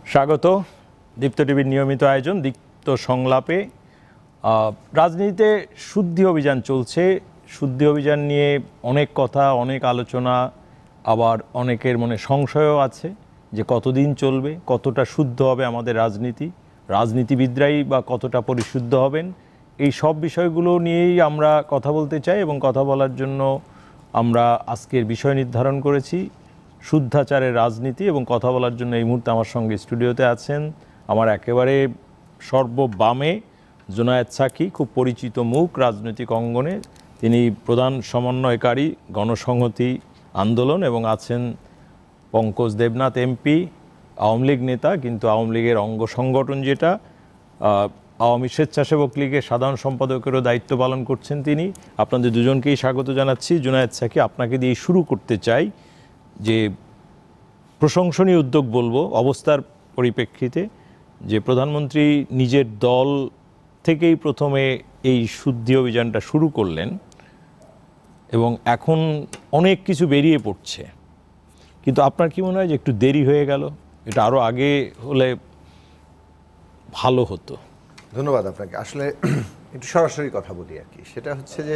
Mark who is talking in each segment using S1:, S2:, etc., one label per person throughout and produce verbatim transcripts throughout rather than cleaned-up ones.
S1: স্বাগত দীপ্ত টিভির নিয়মিত আয়োজন দীপ্ত সংলাপে। রাজনীতিতে শুদ্ধি অভিযান চলছে। শুদ্ধি অভিযান নিয়ে অনেক কথা, অনেক আলোচনা, আবার অনেকের মনে সংশয়ও আছে যে কতদিন চলবে, কতটা শুদ্ধ হবে আমাদের রাজনীতি, রাজনীতিবিদরাই বা কতটা পরিশুদ্ধ হবেন। এই সব বিষয়গুলো নিয়েই আমরা কথা বলতে চাই এবং কথা বলার জন্য আমরা আজকের বিষয় নির্ধারণ করেছি শুদ্ধাচারের রাজনীতি। এবং কথা বলার জন্য এই মুহূর্তে আমার সঙ্গে স্টুডিওতে আছেন আমার একেবারে সর্ববামে জুনায়েদ সাকি, খুব পরিচিত মুখ রাজনৈতিক অঙ্গনে। তিনি প্রধান সমন্বয়কারী গণসংহতি আন্দোলন এবং আছেন পঙ্কজ দেবনাথ এমপি, আওয়ামী লীগ নেতা, কিন্তু আওয়ামী লীগের অঙ্গ সংগঠন যেটা আওয়ামী স্বেচ্ছাসেবক লীগের সাধারণ সম্পাদকেরও দায়িত্ব পালন করছেন তিনি। আপনাদের দুজনকেই স্বাগত জানাচ্ছি। জুনায়েদ সাকি, আপনাকে দিয়ে শুরু করতে চাই যে প্রশংসনীয় উদ্যোগ বলবো অবস্থার পরিপ্রেক্ষিতে, যে প্রধানমন্ত্রী নিজের দল থেকেই প্রথমে এই শুদ্ধি অভিযানটা শুরু করলেন এবং এখন অনেক কিছু বেরিয়ে পড়ছে, কিন্তু আপনার কি মনে হয় যে একটু দেরি হয়ে গেল? এটা আরও আগে হলে ভালো হতো।
S2: ধন্যবাদ আপনাকে। আসলে একটু সরাসরি কথা বলি আর কি, সেটা হচ্ছে যে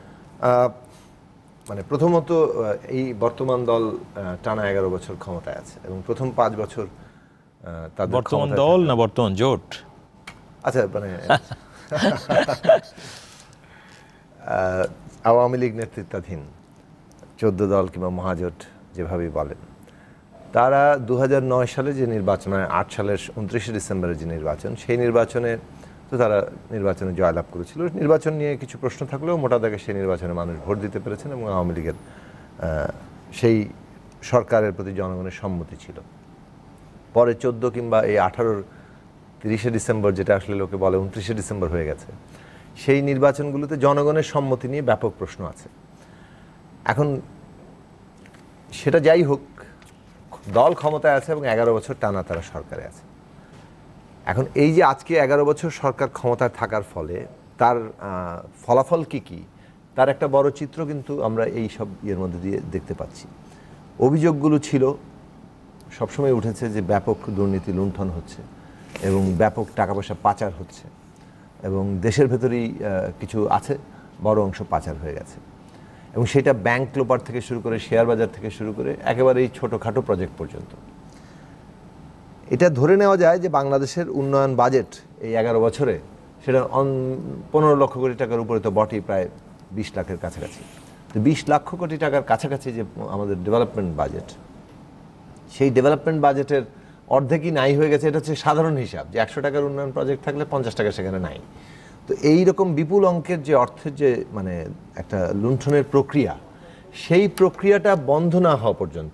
S2: মানে প্রথমত এই বর্তমান দল টানা এগারো বছর ক্ষমতায় আছে এবং প্রথম পাঁচ বছর তাদের
S1: বর্তমান দল না বর্তমান জোট,
S2: আচ্ছা মানে আওয়ামী লীগ নেতৃত্বাধীন চোদ্দ দল কিংবা মহাজোট যেভাবেই বলেন, তারা দু হাজার নয় সালে যে নির্বাচন হয়, আট সালের উনত্রিশে ডিসেম্বরের যে নির্বাচন, সেই নির্বাচনে তো তারা নির্বাচনে জয়লাভ করেছিল। নির্বাচন নিয়ে কিছু প্রশ্ন থাকলেও মোটা দাগে সেই নির্বাচনে মানুষ ভোট দিতে পেরেছেন এবং আওয়ামী লীগের সেই সরকারের প্রতি জনগণের সম্মতি ছিল। পরে চোদ্দো কিংবা এই আঠারোর তিরিশে ডিসেম্বর, যেটা আসলে লোকে বলে উনত্রিশে ডিসেম্বর হয়ে গেছে, সেই নির্বাচনগুলোতে জনগণের সম্মতি নিয়ে ব্যাপক প্রশ্ন আছে। এখন সেটা যাই হোক, দল ক্ষমতায় আছে এবং এগারো বছর টানা তারা সরকারে আছে। এখন এই যে আজকে এগারো বছর সরকার ক্ষমতায় থাকার ফলে তার ফলাফল কি কি, তার একটা বড় চিত্র কিন্তু আমরা এই সব ইয়ের মধ্যে দিয়ে দেখতে পাচ্ছি। অভিযোগগুলো ছিল, সবসময় উঠেছে যে ব্যাপক দুর্নীতি লুণ্ঠন হচ্ছে এবং ব্যাপক টাকা পয়সা পাচার হচ্ছে এবং দেশের ভেতরেই কিছু আছে বড় অংশ পাচার হয়ে গেছে এবং সেটা ব্যাংক লোপার থেকে শুরু করে শেয়ার বাজার থেকে শুরু করে একেবারেই ছোটোখাটো প্রজেক্ট পর্যন্ত। এটা ধরে নেওয়া যায় যে বাংলাদেশের উন্নয়ন বাজেট এই এগারো বছরে সেটা পনেরো লক্ষ কোটি টাকার উপরে তো বটেই, প্রায় বিশ লাখের কাছাকাছি। তো বিশ লক্ষ কোটি টাকার কাছাকাছি যে আমাদের ডেভেলপমেন্ট বাজেট, সেই ডেভেলপমেন্ট বাজেটের অর্ধেকই নাই হয়ে গেছে। এটা হচ্ছে সাধারণ হিসাব যে একশো টাকার উন্নয়ন প্রজেক্ট থাকলে পঞ্চাশ টাকা সেখানে নাই। তো এই রকম বিপুল অঙ্কের যে অর্থের যে মানে একটা লুণ্ঠনের প্রক্রিয়া, সেই প্রক্রিয়াটা বন্ধ না হওয়া পর্যন্ত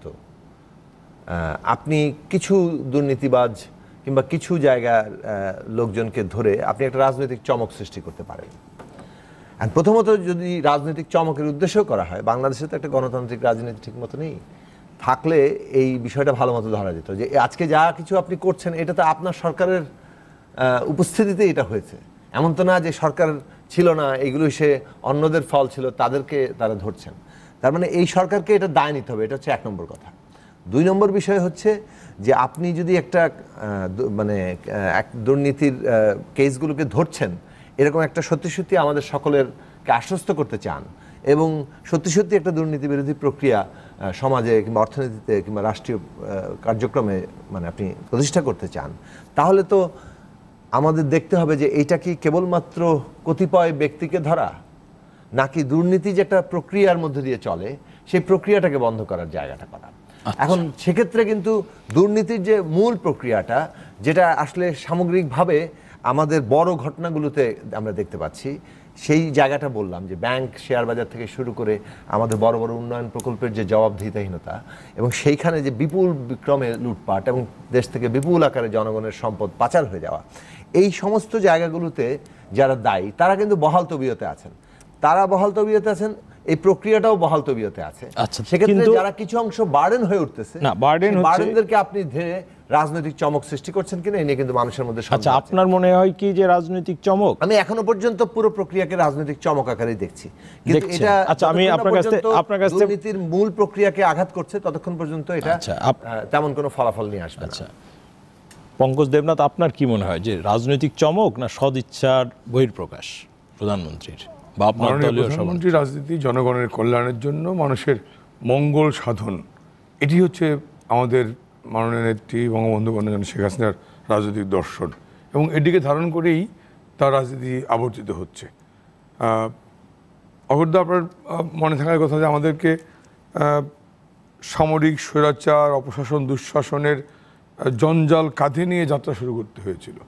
S2: আপনি কিছু দুর্নীতিবাজ কিংবা কিছু জায়গার লোকজনকে ধরে আপনি একটা রাজনৈতিক চমক সৃষ্টি করতে পারেন। আর প্রথমত যদি রাজনৈতিক চমকের উদ্দেশ্য করা হয়, বাংলাদেশে তো একটা গণতান্ত্রিক রাজনীতি ঠিক মতো নেই, থাকলে এই বিষয়টা ভালো মতো ধরা যেত যে আজকে যা কিছু আপনি করছেন এটা তো আপনার সরকারের উপস্থিতিতে এটা হয়েছে। এমন তো না যে সরকার ছিল না, এগুলো সে অন্যদের ফল ছিল, তাদেরকে তারা ধরছেন। তার মানে এই সরকারকে এটা দায় নিতে হবে, এটা হচ্ছে এক নম্বর কথা। দুই নম্বর বিষয় হচ্ছে যে আপনি যদি একটা মানে এক দুর্নীতির কেসগুলোকে ধরছেন, এরকম একটা সত্যি সত্যি আমাদের সকলেরকে আশ্বস্ত করতে চান এবং সত্যি সত্যি একটা দুর্নীতি বিরোধী প্রক্রিয়া সমাজে কিংবা অর্থনীতিতে কিংবা রাষ্ট্রীয় কার্যক্রমে মানে আপনি প্রতিষ্ঠা করতে চান, তাহলে তো আমাদের দেখতে হবে যে এইটা কি কেবলমাত্র কতিপয় ব্যক্তিকে ধরা, নাকি দুর্নীতি যে একটা প্রক্রিয়ার মধ্যে দিয়ে চলে সেই প্রক্রিয়াটাকে বন্ধ করার জায়গাটা করা। এখন সেক্ষেত্রে কিন্তু দুর্নীতির যে মূল প্রক্রিয়াটা, যেটা আসলে সামগ্রিকভাবে আমাদের বড় ঘটনাগুলোতে আমরা দেখতে পাচ্ছি, সেই জায়গাটা বললাম যে ব্যাংক শেয়ার বাজার থেকে শুরু করে আমাদের বড় বড় উন্নয়ন প্রকল্পের যে জবাবদিহিতাহীনতা এবং সেইখানে যে বিপুল বিক্রমে লুটপাট এবং দেশ থেকে বিপুল আকারে জনগণের সম্পদ পাচার হয়ে যাওয়া, এই সমস্ত জায়গাগুলোতে যারা দায়ী তারা কিন্তু বহাল তবিয়তে আছেন। তারা বহাল তবিয়তে আছেন, এই প্রক্রিয়াটাও বহাল তবিয়তে আছে। সেক্ষেত্রে যারা কিছু অংশ বার্ডেন হয়ে উঠতেছে, বার্ডেনদেরকে আপনি ধরে রাজনৈতিক চমক সৃষ্টি করছেন কিনা এই নিয়ে কিন্তু মানুষের মধ্যে।
S1: আচ্ছা, আপনার মনে হয় কি যে রাজনৈতিক চমক?
S2: আমি এখনো পর্যন্ত পুরো প্রক্রিয়াকে রাজনৈতিক চমক আকারে দেখছি, কিন্তু এটা
S1: আচ্ছা আমি আপনার কাছে আপনার কাছে
S2: দুর্নীতির মূল প্রক্রিয়াকে আঘাত করছে ততক্ষণ পর্যন্ত এটা তেমন কোনো ফলাফল নিয়ে আসবে না।
S1: পঙ্কজ দেবনাথ, আপনার কি মনে হয় যে রাজনৈতিক চমক না সদিচ্ছার বহিঃপ্রকাশ প্রধানমন্ত্রীর বা আপনার
S3: মাননীয়
S1: দলীয়
S3: প্রধানমন্ত্রী রাজনীতি জনগণের কল্যাণের জন্য, মানুষের মঙ্গল সাধন, এটি হচ্ছে আমাদের মাননীয় নেত্রী বঙ্গবন্ধু কন্যা শেখ হাসিনার রাজনৈতিক দর্শন, এবং এটিকে ধারণ করেই তার রাজনীতি আবর্তিত হচ্ছে। অগত্যা আপনার মনে থাকার কথা যে আমাদেরকে সামরিক স্বৈরাচার, অপশাসন, দুঃশাসনের জঞ্জাল কাঁধে নিয়ে যাত্রা শুরু করতে হয়েছিল।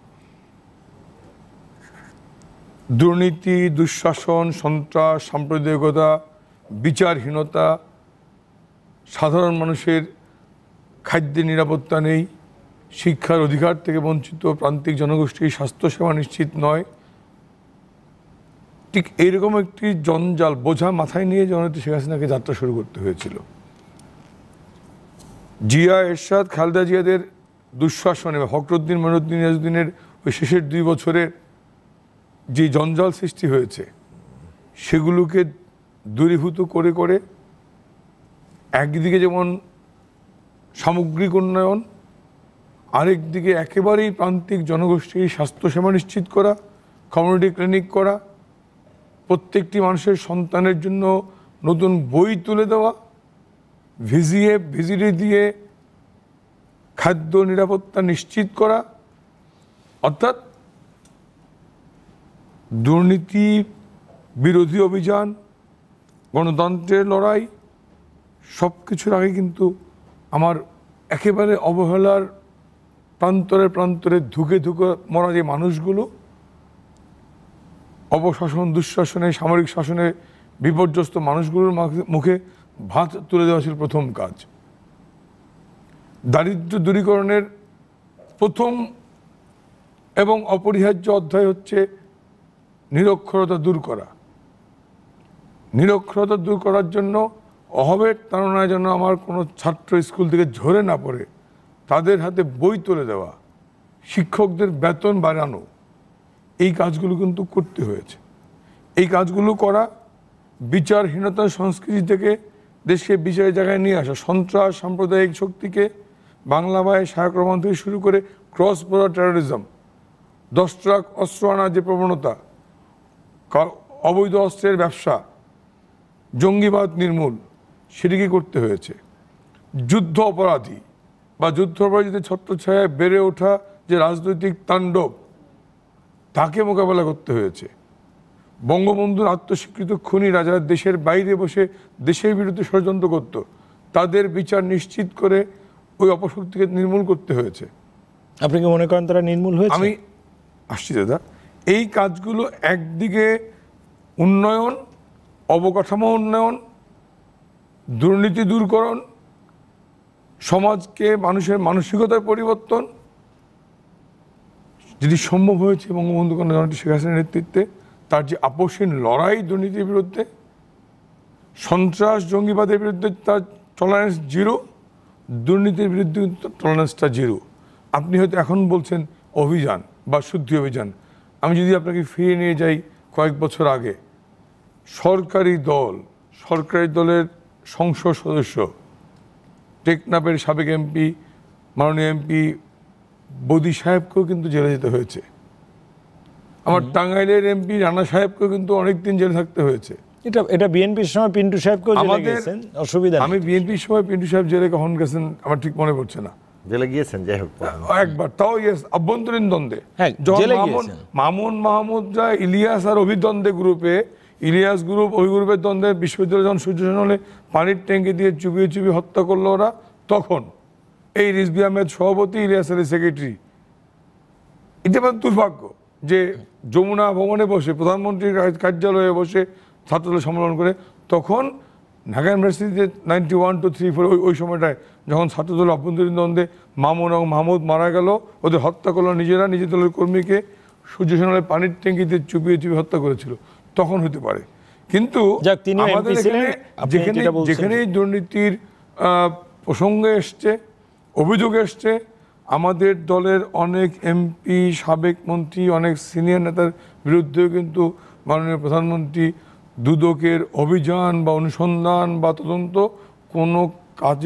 S3: দুর্নীতি, দুঃশাসন, সন্ত্রাস, সাম্প্রদায়িকতা, বিচারহীনতা, সাধারণ মানুষের খাদ্যের নিরাপত্তা নেই, শিক্ষার অধিকার থেকে বঞ্চিত প্রান্তিক জনগোষ্ঠীর স্বাস্থ্যসেবা নিশ্চিত নয়, ঠিক এইরকম একটি জঞ্জাল বোঝা মাথায় নিয়ে জননেত্রী শেখ হাসিনাকে যাত্রা শুরু করতে হয়েছিল। জিয়া, এরশাদ, খালেদা জিয়াদের দুঃশাসন এবং ফখরুদ্দিন, মঈনুদ্দিন, নিয়াজউদ্দিনের ওই শেষের দুই বছরে যে জঞ্জাল সৃষ্টি হয়েছে সেগুলোকে দূরীভূত করে করে একদিকে যেমন সামগ্রিক উন্নয়ন, আরেক দিকে একেবারেই প্রান্তিক জনগোষ্ঠীর স্বাস্থ্যসেবা নিশ্চিত করা, কমিউনিটি ক্লিনিক করা, প্রত্যেকটি মানুষের সন্তানের জন্য নতুন বই তুলে দেওয়া, ভিজিয়ে ভিজিটে দিয়ে খাদ্য নিরাপত্তা নিশ্চিত করা, অর্থাৎ দুর্নীতি বিরোধী অভিযান, গণতন্ত্রের লড়াই, সব কিছুর আগে কিন্তু আমার একেবারে অবহেলার প্রান্তরে প্রান্তরে ধুকে ধুকে মরা যে মানুষগুলো, অপশাসন, দুঃশাসনে, সামরিক শাসনে বিপর্যস্ত মানুষগুলোর মুখে ভাত তুলে দেওয়া ছিল প্রথম কাজ। দারিদ্র্য দূরীকরণের প্রথম এবং অপরিহার্য অধ্যায় হচ্ছে নিরক্ষরতা দূর করা। নিরক্ষরতা দূর করার জন্য অভাবের তাড়নায় যেন আমার কোনো ছাত্র স্কুল থেকে ঝরে না পড়ে, তাদের হাতে বই তুলে দেওয়া, শিক্ষকদের বেতন বাড়ানো, এই কাজগুলো কিন্তু করতে হয়েছে। এই কাজগুলো করা, বিচারহীনতার সংস্কৃতি থেকে দেশকে বিচারের জায়গায় নিয়ে আসা, সন্ত্রাস, সাম্প্রদায়িক শক্তিকে বাংলা ভাই সহায়ক রহমান থেকে শুরু করে ক্রস বর্ডার টেরোরিজম, দশ ট্রাক অস্ত্র আনার যে প্রবণতা, অবৈধ অস্ত্রের ব্যবসা, জঙ্গিবাদ নির্মূল, সেটিকে করতে হয়েছে। যুদ্ধ অপরাধী বা যুদ্ধ অপরাধীদের ছত্রছায়ায় বেড়ে ওঠা যে রাজনৈতিক তাণ্ডব, তাকে মোকাবেলা করতে হয়েছে। বঙ্গবন্ধুর আত্মস্বীকৃত খুনিরা যারা দেশের বাইরে বসে দেশের বিরুদ্ধে ষড়যন্ত্র করত, তাদের বিচার নিশ্চিত করে ওই অপশক্তিকে নির্মূল করতে হয়েছে।
S1: আপনি কি মনে করেন তারা নির্মূল হয়েছে?
S3: আমি আসছি দাদা, এই কাজগুলো একদিকে উন্নয়ন, অবকাঠামো উন্নয়ন, দুর্নীতি দূরকরণ, সমাজকে মানুষের মানসিকতার পরিবর্তন, যদি সম্ভব হয়েছে বঙ্গবন্ধু কন্যা জননেত্রী শেখ হাসিনার নেতৃত্বে, তার যে আপসহীন লড়াই দুর্নীতির বিরুদ্ধে, সন্ত্রাস জঙ্গিবাদের বিরুদ্ধে তার টলারেন্স জিরো, দুর্নীতির বিরুদ্ধে টলারেন্সটা জিরো। আপনি হয়তো এখন বলছেন অভিযান বা শুদ্ধি অভিযান, আমি যদি আপনাকে ফিরে নিয়ে যাই কয়েক বছর আগে, সরকারি দল, সরকারি দলের সংসদ সদস্য, টেকনাফের সাবেক এমপি, মাননীয় এমপি বদি সাহেবকেও কিন্তু জেলে যেতে হয়েছে। আমার টাঙ্গাইলের এমপি রানা সাহেবকেও কিন্তু অনেকদিন জেলে থাকতে হয়েছে।
S1: এটা এটা বিএনপির সময় পিন্টু সাহেবকেও জেলে গেছেন, অসুবিধা নেই।
S3: আমি বিএনপির সময় পিন্টু সাহেব জেলে কখন গেছেন আমার ঠিক মনে পড়ছে না।
S2: জেলে গিয়েছেন, যাই হোক
S3: একবার, তাও ইয়েস, আভ্যন্তরীণ দ্বন্দ্বে।
S1: হ্যাঁ, জেলে গিয়েছেন।
S3: মামুন মাহমুদরা ইলিয়াস আর অভিদ্বন্দ্বে গ্রুপে, ইলিয়াস গ্রুপ ওই গ্রুপের দ্বন্দ্বে বিশ্ববিদ্যালয় যখন সূর্য সেন হলে পানির ট্যাঙ্কি দিয়ে চুবিয়ে চুবিয়ে হত্যা করলো ওরা, তখন এই রিজভী আহমেদ সভাপতি, ইলিয়াস আলী সেক্রেটারি। এটা আমার দুর্ভাগ্য যে যমুনা ভবনে বসে, প্রধানমন্ত্রীর কার্যালয়ে বসে ছাত্রদল সম্মেলন করে, তখন ঢাকা ইউনিভার্সিটিতে ninety one two three four ওই সময়টায় যখন ছাত্রদল অভ্যন্তরীণ দ্বন্দ্বে মামুন এবং মাহমুদ মারা গেল, ওদের হত্যা করলো নিজেরা, নিজের দলের কর্মীকে সূর্য সেনালে পানির ট্যাঙ্কিতে চুপিয়ে চুপিয়ে হত্যা করেছিল, তখন হতে পারে। কিন্তু আমাদের এখানে যেখানে যেখানে দুর্নীতির প্রসঙ্গ এসছে, অভিযোগ এসছে, আমাদের দলের অনেক এমপি, সাবেক মন্ত্রী, অনেক সিনিয়র নেতার বিরুদ্ধেও কিন্তু মাননীয় প্রধানমন্ত্রী দুদকের অভিযান বা অনুসন্ধান বা তদন্ত কোনো কাজে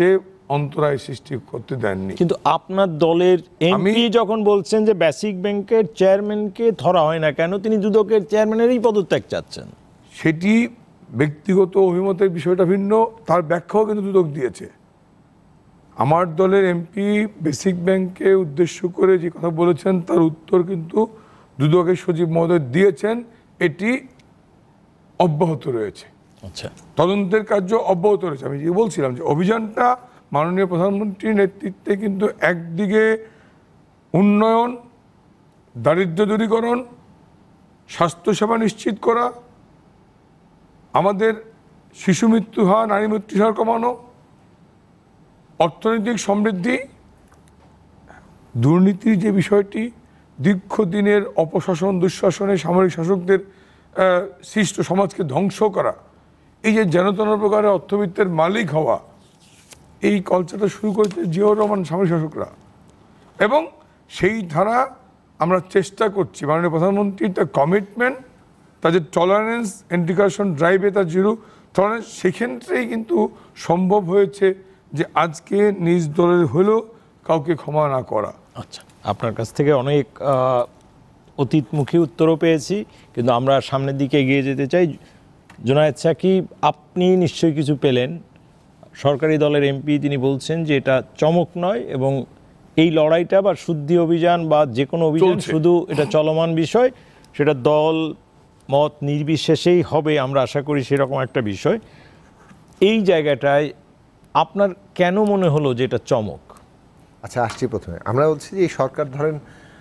S3: অন্তরায় সৃষ্টি করতে দেননি।
S1: কিন্তু আপনার দলের এমপি যখন বলছেন যে বেসিক ব্যাংকের চেয়ারম্যানকে ধরা হয় না কেন, তিনি দুদকের চেয়ারম্যানেরই পদত্যাগ চাচ্ছেন।
S3: সেটি ব্যক্তিগত অভিমতের বিষয়টা ভিন্ন, তার ব্যাখ্যাও কিন্তু দুদক দিয়েছে। আমার দলের এমপি বেসিক ব্যাংককে উদ্দেশ্য করে যে কথা বলেছেন তার উত্তর কিন্তু দুদকের সচিব মহোদয় দিয়েছেন, এটি অব্যাহত রয়েছে।
S1: আচ্ছা,
S3: তদন্তের কার্য অব্যাহত রয়েছে। আমি যে বলছিলাম যে অভিযানটা মাননীয় প্রধানমন্ত্রীর নেতৃত্বে কিন্তু একদিকে উন্নয়ন, দারিদ্র্য দূরীকরণ, স্বাস্থ্যসেবা নিশ্চিত করা, আমাদের শিশু মৃত্যু হার, নারী মৃত্যু হার কমানো, অর্থনৈতিক সমৃদ্ধি, দুর্নীতির যে বিষয়টি, দীর্ঘদিনের অপশাসন দুঃশাসনে সামরিক শাসকদের সৃষ্ট সমাজকে ধ্বংস করা, এই যে যেনতেন প্রকারের অর্থবিত্তের মালিক হওয়া, এই কলচারটা শুরু করেছে জিয়াউর রহমান সামরিক শাসকরা। এবং সেই ধারা আমরা চেষ্টা করছি, মাননীয় প্রধানমন্ত্রীর তার কমিটমেন্ট, তার যে টলারেন্স, এন্টিকারেশন ড্রাইভে তার জিরো টলারেন্স, সেক্ষেত্রেই কিন্তু সম্ভব হয়েছে যে আজকে নিজ দলের হলেও কাউকে ক্ষমা না করা।
S1: আচ্ছা, আপনার কাছ থেকে অনেক অতীতমুখী উত্তরও পেয়েছি, কিন্তু আমরা সামনের দিকে এগিয়ে যেতে চাই। জুনায়েদ সাকিব, আপনি নিশ্চয়ই কিছু পেলেন। সরকারি দলের এমপি তিনি বলছেন যে এটা চমক নয়, এবং এই লড়াইটা বা শুদ্ধি অভিযান বা যে কোনো অভিযান শুধু এটা চলমান বিষয়, সেটা দল মত নির্বিশেষেই হবে, আমরা আশা করি সেরকম একটা বিষয়। এই জায়গাটায় আপনার কেন মনে হলো যে এটা চমক?
S2: আচ্ছা, আসছি প্রথমে। আমরা বলছি যে এই সরকার ধরেন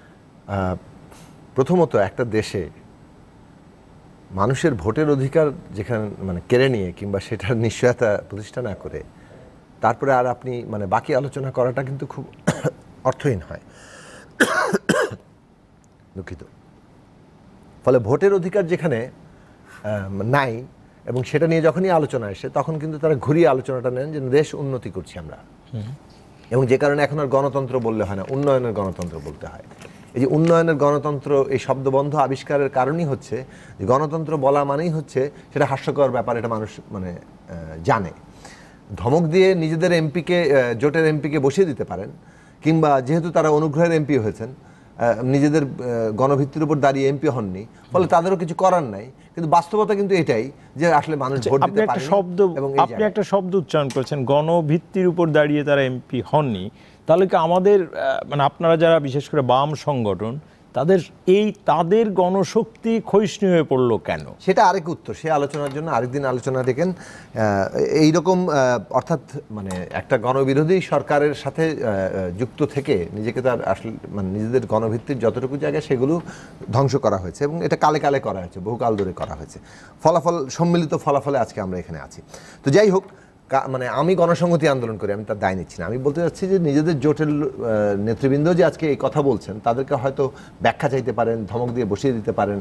S2: প্রথমত একটা দেশে মানুষের ভোটের অধিকার যেখানে মানে কেড়ে নিয়ে কিংবা সেটার নিশ্চয়তা প্রতিষ্ঠা না করে তারপরে আর আপনি মানে বাকি আলোচনা করাটা কিন্তু খুব অর্থহীন হয়। দুঃখিত। ফলে ভোটের অধিকার যেখানে নাই এবং সেটা নিয়ে যখনই আলোচনা আসে তখন কিন্তু তারা ঘুরিয়ে আলোচনাটা নেন যে দেশ উন্নতি করছি আমরা, এবং যে কারণে এখন আর গণতন্ত্র বললে হয় না, উন্নয়নের গণতন্ত্র বলতে হয়। এই যে উন্নয়নের গণতন্ত্র, এই শব্দবন্ধ আবিষ্কারের কারণই হচ্ছে যে গণতন্ত্র বলা মানেই হচ্ছে সেটা হাস্যকর ব্যাপার, এটা মানুষ মানে জানে। ধমক দিয়ে নিজেদের এমপিকে, জোটের এমপিকে বসিয়ে দিতে পারেন, কিংবা যেহেতু তারা অনুগ্রহের এমপি হয়েছেন, নিজেদের গণভিত্তির উপর দাঁড়িয়ে এমপি হননি, ফলে তাদেরও কিছু করার নাই। কিন্তু বাস্তবতা কিন্তু এটাই যে আসলে মানুষ ভোট দিতে পারে।
S1: শব্দ আপনি একটা শব্দ উচ্চারণ করেছেন, গণভিত্তির উপর দাঁড়িয়ে তারা এমপি হননি। তাহলে কি আমাদের মানে আপনারা যারা বিশেষ করে বাম সংগঠন, তাদের এই তাদের গণশক্তি ক্ষয়িষ্ণু হয়ে পড়লো কেন?
S2: সেটা আরেক উত্তর, সে আলোচনার জন্য আরেকদিন আলোচনা দেখেন। এইরকম অর্থাৎ মানে একটা গণবিরোধী সরকারের সাথে যুক্ত থেকে নিজেকে তার আসলে মানে নিজেদের গণভিত্তির যতটুকু জায়গা সেগুলো ধ্বংস করা হয়েছে, এবং এটা কালে কালে করা হয়েছে, বহুকাল ধরে করা হয়েছে। ফলাফল, সম্মিলিত ফলাফলে আজকে আমরা এখানে আছি। তো যাই হোক, মানে আমি গণসংহতি আন্দোলন করি, আমি তার দায় নিচ্ছি না। আমি বলতে চাচ্ছি যে নিজেদের জোটের নেতৃবৃন্দ যে আজকে এই কথা বলছেন তাদেরকে হয়তো ব্যাখ্যা চাইতে পারেন, ধমক দিয়ে বসিয়ে দিতে পারেন।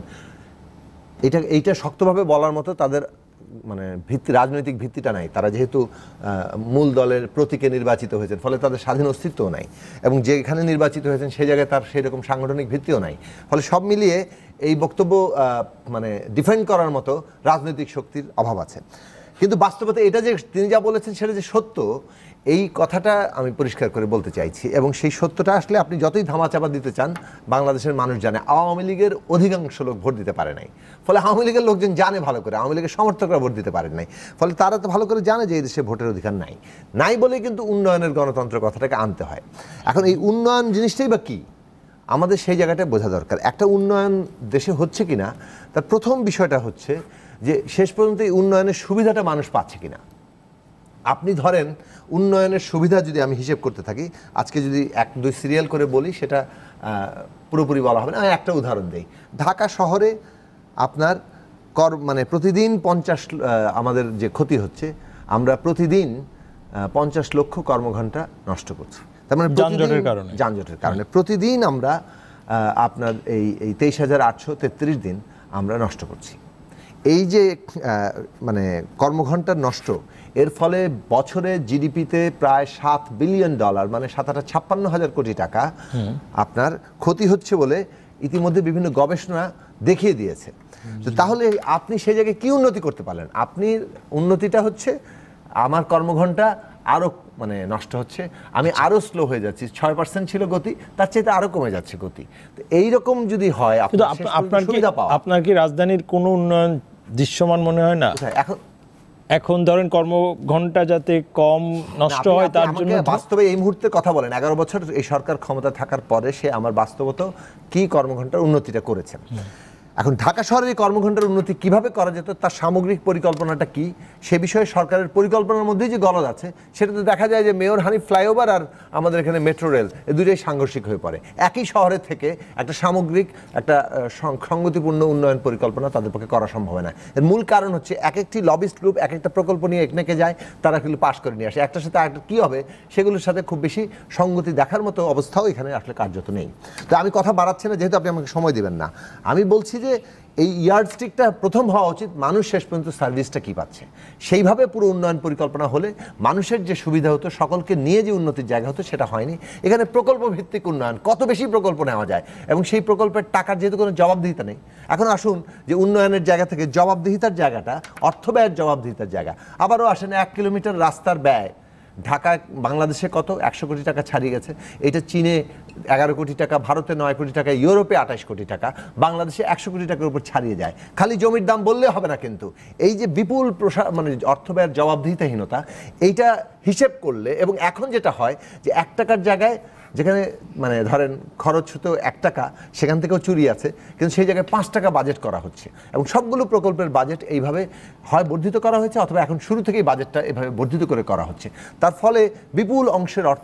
S2: এটা এইটা শক্তভাবে বলার মতো তাদের মানে ভিত্তি, রাজনৈতিক ভিত্তিটা নাই। তারা যেহেতু মূল দলের প্রতীকে নির্বাচিত হয়েছেন, ফলে তাদের স্বাধীন অস্তিত্বও নাই, এবং যেখানে নির্বাচিত হয়েছেন সেই জায়গায় তার সেই রকম সাংগঠনিক ভিত্তিও নাই। ফলে সব মিলিয়ে এই বক্তব্য মানে ডিফেন্ড করার মতো রাজনৈতিক শক্তির অভাব আছে। কিন্তু বাস্তবতা এটা যে তিনি যা বলেছেন সেটা যে সত্য, এই কথাটা আমি পরিষ্কার করে বলতে চাইছি। এবং সেই সত্যটা আসলে আপনি যতই ধামাচাপা দিতে চান, বাংলাদেশের মানুষ জানে আওয়ামী লীগের অধিকাংশ লোক ভোট দিতে পারে নাই। ফলে আওয়ামী লীগের লোকজন জানে ভালো করে, আওয়ামী লীগের সমর্থকরা ভোট দিতে পারেন নাই। ফলে তারা তো ভালো করে জানে যে এই দেশে ভোটের অধিকার নাই নাই বলেই কিন্তু উন্নয়নের গণতন্ত্র কথাটাকে আনতে হয়। এখন এই উন্নয়ন জিনিসটাই বা কী, আমাদের সেই জায়গাটা বোঝা দরকার। একটা উন্নয়ন দেশে হচ্ছে কিনা তার প্রথম বিষয়টা হচ্ছে যে শেষ পর্যন্ত এই উন্নয়নের সুবিধাটা মানুষ পাচ্ছে কিনা। আপনি ধরেন উন্নয়নের সুবিধা যদি আমি হিসেব করতে থাকি, আজকে যদি এক দুই সিরিয়াল করে বলি সেটা পুরোপুরি বলা হবে না। আমি একটা উদাহরণ দিই। ঢাকা শহরে আপনার কর মানে প্রতিদিন পঞ্চাশ আমাদের যে ক্ষতি হচ্ছে, আমরা প্রতিদিন পঞ্চাশ লক্ষ কর্মঘণ্টা নষ্ট করছি। তার মানে
S1: যানজটের কারণে
S2: যানজটের কারণে প্রতিদিন আমরা আপনার এই এই তেইশ হাজার আটশো তেত্রিশ দিন আমরা নষ্ট করছি। এই যে মানে কর্মঘণ্টার নষ্ট, এর ফলে বছরে জিডিপিতে প্রায় সাত বিলিয়ন ডলার মানে সাত আটা ছাপ্পান্ন হাজার কোটি টাকা আপনার ক্ষতি হচ্ছে বলে ইতিমধ্যে বিভিন্ন গবেষণা দেখিয়ে দিয়েছে। তো তাহলে আপনি সেই জায়গায় কি উন্নতি করতে পারলেন? আপনি উন্নতিটা হচ্ছে আমার কর্মঘণ্টা আরও মানে নষ্ট হচ্ছে, আমি আরো স্লো হয়ে যাচ্ছি। ছয় পার্সেন্ট ছিল গতি, তার চাইতে আরো কমে যাচ্ছে গতি। তো এইরকম যদি হয়,
S1: কিন্তু আপনার কি আপনার কি রাজধানীর কোনো উন্নয়ন দৃশ্যমান মনে হয় না
S2: এখন?
S1: এখন ধরেন কর্মঘণ্টা যাতে কম নষ্ট হয় তার জন্য।
S2: বাস্তবে এই মুহূর্তে কথা বলেন, এগারো বছর এই সরকার ক্ষমতা থাকার পরে সে আমার বাস্তবত কি কর্মঘণ্টার উন্নতিটা করেছেন। এখন ঢাকা শহরের কর্মঘণ্টার উন্নতি কিভাবে করা যেত, তার সামগ্রিক পরিকল্পনাটা কি, সে বিষয়ে সরকারের পরিকল্পনার মধ্যেই যে গলদ আছে, সেটা তো দেখা যায় যে মেয়র হানিফ ফ্লাইওভার আর আমাদের এখানে মেট্রো রেল এই দুটোই সাংঘর্ষিক হয়ে পড়ে। একই শহরে থেকে একটা সামগ্রিক একটা সংগতিপূর্ণ উন্নয়ন পরিকল্পনা তাদের পক্ষে করা সম্ভব হয় না। এর মূল কারণ হচ্ছে এক একটি লবিস্ট গ্রুপ এক একটা প্রকল্প নিয়ে একনেকে যায়, তারা কিন্তু পাশ করে নিয়ে আসে, একটার সাথে একটা কী হবে সেগুলোর সাথে খুব বেশি সঙ্গতি দেখার মতো অবস্থাও এখানে আসলে কার্যত নেই। তো আমি কথা বাড়াচ্ছি না, যেহেতু আপনি আমাকে সময় দিবেন না। আমি বলছি যে এই ইয়ার্ডস্টিকটা প্রথম হওয়া উচিত মানুষ শেষ পর্যন্ত সার্ভিসটা কী পাচ্ছে, সেইভাবে পুরো উন্নয়ন পরিকল্পনা হলে মানুষের যে সুবিধা হতো, সকলকে নিয়ে যে উন্নতির জায়গা হতো, সেটা হয়নি। এখানে প্রকল্প ভিত্তিক উন্নয়ন, কত বেশি প্রকল্প নেওয়া যায় এবং সেই প্রকল্পের টাকার যেহেতু কোনো জবাবদিহিতা নেই। এখন আসুন যে উন্নয়নের জায়গা থেকে জবাবদিহিতার জায়গাটা, অর্থ ব্যয়ের জবাবদিহিতার জায়গা। আবারও আসেন এক কিলোমিটার রাস্তার ব্যয় ঢাকায় বাংলাদেশে কত একশো কোটি টাকা ছাড়িয়ে গেছে, এটা চীনে এগারো কোটি টাকা, ভারতে নয় কোটি টাকা, ইউরোপে আঠাশ কোটি টাকা, বাংলাদেশে একশো কোটি টাকার উপর ছাড়িয়ে যায়। খালি জমির দাম বললে হবে না, কিন্তু এই যে বিপুল প্রসার মানে অর্থ ব্যয়ের জবাবদিহিতাহীনতা, এইটা হিসেব করলে, এবং এখন যেটা হয় যে এক টাকার জায়গায় যেখানে মানে ধরেন খরচ হতো এক টাকা, সেখান থেকেও চুরি আছে, কিন্তু সেই জায়গায় পাঁচ টাকা বাজেট করা হচ্ছে এবং সবগুলো প্রকল্পের বাজেট এইভাবে হয় বর্ধিত করা হয়েছে, অথবা এখন শুরু থেকেই বাজেটটা এভাবে বর্ধিত করে করা হচ্ছে। তার ফলে বিপুল অংশের অর্থ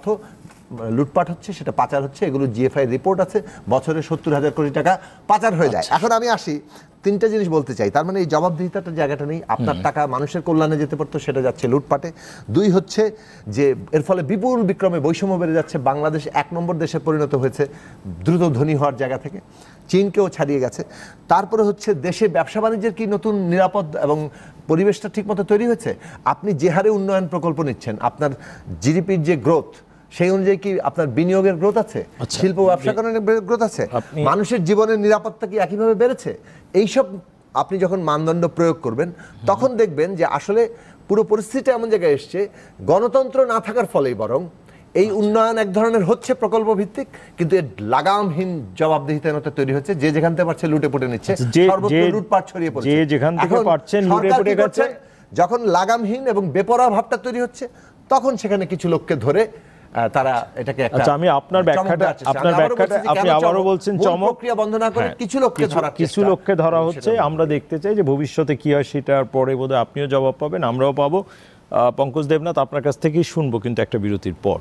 S2: লুটপাট হচ্ছে, সেটা পাচার হচ্ছে। এগুলো জিএফআই রিপোর্ট আছে, বছরে সত্তর হাজার কোটি টাকা পাচার হয়ে যায়। এখন আমি আসি, তিনটা জিনিস বলতে চাই। তার মানে এই জবাবদিহিতার জায়গাটা নেই, আপনার টাকা মানুষের কল্যাণে যেতে পারতো, সেটা যাচ্ছে লুটপাটে। দুই হচ্ছে যে এর ফলে বিপুল বিক্রমে বৈষম্য বেড়ে যাচ্ছে, বাংলাদেশ এক নম্বর দেশে পরিণত হয়েছে দ্রুত ধনী হওয়ার জায়গা থেকে, চীনকেও ছাড়িয়ে গেছে। তারপরে হচ্ছে দেশে ব্যবসা বাণিজ্যের কি নতুন নিরাপদ এবং পরিবেশটা ঠিকমতো তৈরি হয়েছে? আপনি যে হারে উন্নয়ন প্রকল্প নিচ্ছেন, আপনার জিডিপির যে গ্রোথ, সেই অনুযায়ী কি আপনার বিনিয়োগের গ্রোথ আছে, শিল্প ব্যবসাকরণের গ্রোথ আছে, মানুষের জীবনের নিরাপত্তা কি একইভাবে বেড়েছে? এইসব আপনি যখন মানদণ্ড প্রয়োগ করবেন, তখন দেখবেন যে আসলে পুরো পরিস্থিতি এমন জায়গায় এসছে, গণতন্ত্র না থাকার ফলেই বরং এই উন্নয়ন এক ধরনের হচ্ছে প্রকল্প ভিত্তিক, কিন্তু এর লাগামহীন জবাবদিহিতাহীনতা তৈরি হচ্ছে। যে যেখান থেকে পারছে লুটে পুটে নিচ্ছে, সর্বত্র লুটপাট ছড়িয়ে পড়ছে।
S1: যে যেখান থেকে পারছেন লুটে পুটে গেছে।
S2: যখন লাগামহীন এবং বেপরোয়া ভাবটা তৈরি হচ্ছে, তখন সেখানে কিছু লোককে ধরে তারা এটাকে একটা।
S1: আচ্ছা, আমি আপনার ব্যাখ্যাটা আপনার ব্যাখ্যাটা আপনি আবারও বলছেন চমক
S2: প্রক্রিয়া বন্ধ না করে কিছু লোককে ধরা
S1: কিছু লোককে ধরা হচ্ছে। আমরা দেখতে চাই যে ভবিষ্যতে কি হয়, সেটার পরে বোধহয় আপনিও জবাব পাবেন, আমরাও পাবো। পঙ্কজ দেবনাথ, আপনার কাছ থেকেই শুনবো কিন্তু একটা বিরতির পর।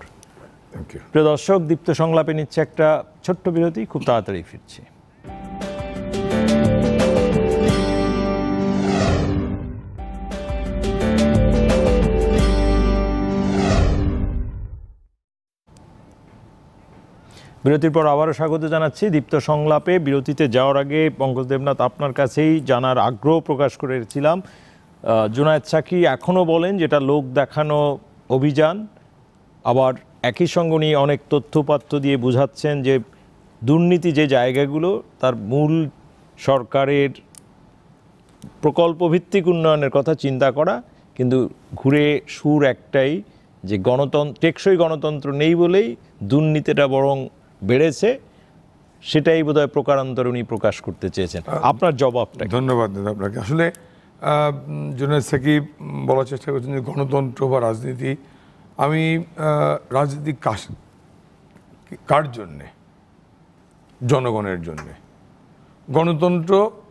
S1: প্রিয় দর্শক, দীপ্ত সংলাপে নিচ্ছে একটা ছোট্ট বিরতি, খুব তাড়াতাড়ি ফিরছি। বিরতির পর আবারও স্বাগত জানাচ্ছি দীপ্ত সংলাপে। বিরতিতে যাওয়ার আগে পঙ্কজ দেবনাথ, আপনার কাছেই জানার আগ্রহ প্রকাশ করেছিলাম, জুনায়েদ সাকি এখনও বলেন যেটা লোক দেখানো অভিযান, আবার একই সঙ্গে উনি অনেক তথ্যপাত্র দিয়ে বোঝাচ্ছেন যে দুর্নীতি যে জায়গাগুলো, তার মূল সরকারের প্রকল্পভিত্তিক উন্নয়নের কথা চিন্তা করা, কিন্তু ঘুরে সুর একটাই যে গণতন্ত্র, টেকসই গণতন্ত্র নেই বলেই দুর্নীতিটা বরং বেড়েছে, সেটাই বোধহয় প্রকারান্তরে উনি প্রকাশ করতে চেয়েছেন। আপনার জবাবটা?
S3: ধন্যবাদ দাদা আপনাকে। আসলে জুনায়েদ সাকিব বলার চেষ্টা করছেন যে গণতন্ত্র বা রাজনীতি, আমি রাজনীতি কার কার জন্যে? জনগণের জন্যে। গণতন্ত্র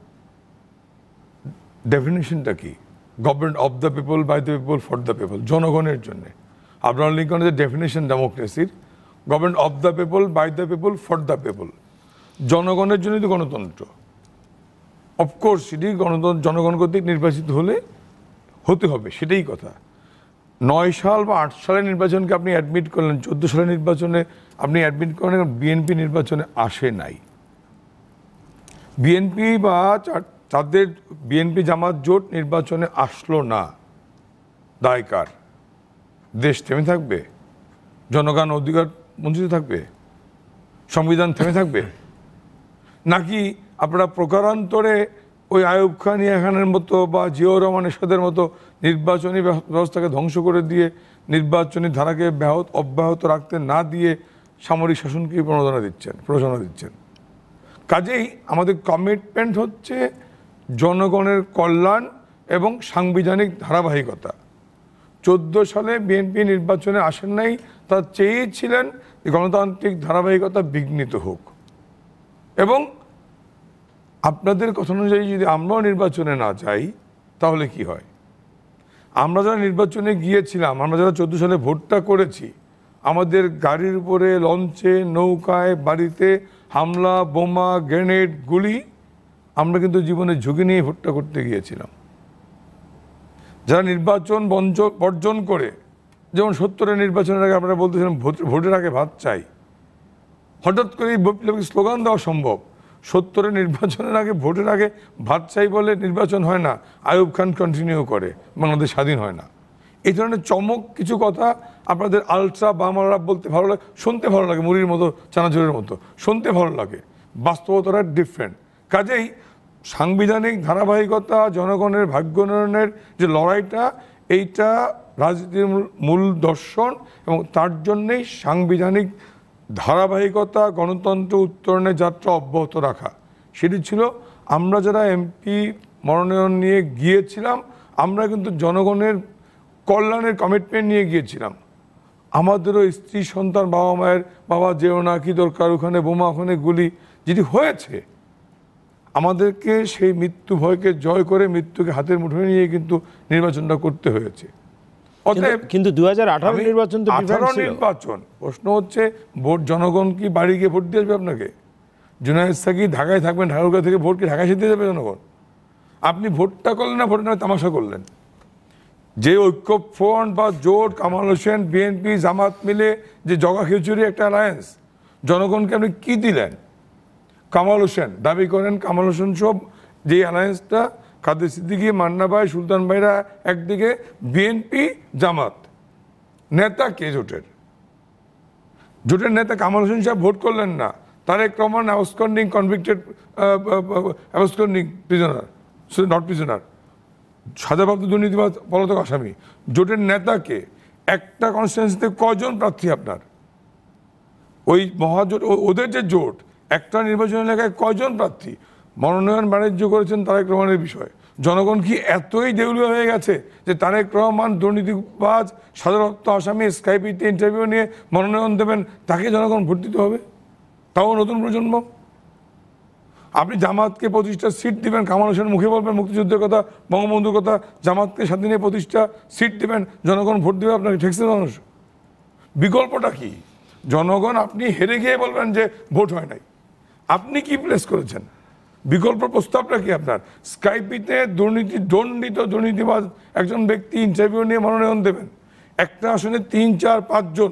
S3: ডেফিনেশনটা কি? Government of the people, by the people, for the people, জনগণের জন্যে। আব্রাহাম লিঙ্কনের যে ডেফিনেশন ডেমোক্রেসির, government of the people, by the people, for the people, জনগণের জন্যই তো গণতন্ত্র। অফকোর্স সেটি গণতন্ত্র জনগণ কর্তৃক নির্বাচিত হলে হতে হবে, সেটাই কথা। নয় সাল বা আট সালের নির্বাচনকে আপনি অ্যাডমিট করলেন, চোদ্দো সালের নির্বাচনে আপনি অ্যাডমিট করেন, বিএনপি নির্বাচনে আসে নাই। বিএনপি বা তাদের বিএনপি জামাত জোট নির্বাচনে আসলো না, দায় কার? দেশ থেমে থাকবে? জনগণ অধিকার বঞ্চিত থাকবে? সংবিধান থেমে থাকবে? নাকি আপনারা প্রকারান্তরে ওই আইয়ুব খান, ইয়াহিয়া খানের মতো বা জিয়াউর রহমান এরশাদের মতো নির্বাচনী ব্যবস্থাকে ধ্বংস করে দিয়ে নির্বাচনী ধারাকে ব্যাহত অব্যাহত রাখতে না দিয়ে সামরিক শাসনকে প্রণোদনা দিচ্ছেন প্ররোচনা দিচ্ছেন। কাজেই আমাদের কমিটমেন্ট হচ্ছে জনগণের কল্যাণ এবং সাংবিধানিক ধারাবাহিকতা। চোদ্দো সালে বিএনপি নির্বাচনে আসেন নাই, তা চেয়েছিলেন গণতান্ত্রিক ধারাবাহিকতা বিঘ্নিত হোক। এবং আপনাদের কথা অনুযায়ী যদি আমরাও নির্বাচনে না যাই তাহলে কি হয়? আমরা যারা নির্বাচনে গিয়েছিলাম, আমরা যারা চোদ্দো সালে ভোটটা করেছি, আমাদের গাড়ির উপরে, লঞ্চে, নৌকায়, বাড়িতে হামলা, বোমা, গ্রেনেড, গুলি, আমরা কিন্তু জীবনের ঝুঁকি নিয়ে ভোটটা করতে গিয়েছিলাম। যারা নির্বাচন বর্জন করে, যেমন সত্তরের নির্বাচনের আগে আপনারা বলতেছিলেন ভোটের আগে ভাত চাই, হঠাৎ করে বিপ্লবী স্লোগান দেওয়া সম্ভব। সত্তরের নির্বাচনের আগে ভোটের আগে ভাত চাই বলে নির্বাচন হয় না, আইয়ুব খান কন্টিনিউ করে, বাংলাদেশ স্বাধীন হয় না। এই ধরনের চমক কিছু কথা আপনাদের আলট্রা বামারা বলতে ভালো লাগে, শুনতে ভালো লাগে, মুড়ির মতো, চানাচুরের মতো শুনতে ভালো লাগে, বাস্তবতাটা ডিফারেন্ট। কাজেই সাংবিধানিক ধারাবাহিকতা, জনগণের ভাগ্য উন্নয়নের যে লড়াইটা, এইটা রাজনীতির মূল দর্শন এবং তার জন্যেই সাংবিধানিক ধারাবাহিকতা, গণতন্ত্র উত্তরণের যাত্রা অব্যাহত রাখা। সেটি ছিল আমরা যারা এমপি মনোনয়ন নিয়ে গিয়েছিলাম, আমরা কিন্তু জনগণের কল্যাণের কমিটমেন্ট নিয়ে গিয়েছিলাম। আমাদেরও স্ত্রী, সন্তান, বাবা মায়ের, বাবা যেও না, কি দরকার, ওখানে বোমা, ওখানে গুলি যেটি হয়েছে, আমাদেরকে সেই মৃত্যু ভয়কে জয় করে মৃত্যুকে হাতের মুঠোয় নিয়ে কিন্তু নির্বাচনটা করতে হয়েছে। অতএব
S1: কিন্তু দুই হাজার আঠারো নির্বাচন তো
S3: আঠারো নির্বাচন, প্রশ্ন হচ্ছে ভোট জনগণ কি বাড়ি গিয়ে ভোট দিয়ে আসবে আপনাকে? জুনায়েদ সাকি ঢাকায় থাকবেন, ঢাকা থেকে ভোট কি ঢাকায় দিয়ে যাবে জনগণ? আপনি ভোটটা করলেন না, ভোটের নামে তামাশা করলেন। যে ঐক্যফ্রন্ট বা জোট, কামাল হোসেন, বিএনপি, জামাত মিলে যে জগা খিচুড়ি একটা অ্যালায়েন্স, জনগণকে আপনি কি দিলেন? কামাল হোসেন দাবি করেন, কামাল হোসেন সব যে অ্যালায়েন্সটা, কাদের সিদ্দিকী, মান্না ভাই, সুলতান ভাইরা একদিকে, বিএনপি, জামাত, নেতা কে জোটের? জোটের নেতা কামাল হোসেন সাহেব ভোট করলেন না। Tarique Rahman absconding convicted absconding prisoner, not prisoner, সাজাপ্রাপ্ত দুর্নীতিবাদ পলাতক আসামি। জোটের নেতাকে, একটা কনস্টিটুয়েন্সিতে কজন প্রার্থী আপনার? ওই মহাজোট, ওদের যে জোট, একটা নির্বাচন এলাকায় কয়জন প্রার্থী? মনোনয়ন বাণিজ্য করেছেন তারেক রহমানের বিষয়ে। জনগণ কি এতই দেউলিয়া হয়ে গেছে যে তারেক রহমান দুর্নীতিবাজ, সাজাপ্রাপ্ত আসামি, স্কাইপিতে ইন্টারভিউ নিয়ে মনোনয়ন দেবেন, তাকে জনগণ ভোট দিতে হবে? তাও নতুন প্রজন্ম। আপনি জামাতকে পঁচিশটা সিট দিবেন, কামাল হোসেন মুখে বলবেন মুক্তিযুদ্ধের কথা, বঙ্গবন্ধুর কথা, জামাতকে সাথে নিয়ে পঁচিশটা সিট দিবেন, জনগণ ভোট দেবে আপনাকে, ঠেকছে মানুষ? বিকল্পটা কি? জনগণ আপনি হেরে গিয়ে বলবেন যে ভোট হয় নাই। আপনি কি প্লেস করেছেন? বিকল্প প্রস্তাবটা কি আপনার? স্কাইপিতে দুর্নীতি দণ্ডিত দুর্নীতিবাজ একজন ব্যক্তি ইন্টারভিউ নিয়ে মনোনয়ন দেবেন, একটা আসনে তিন চার পাঁচজন,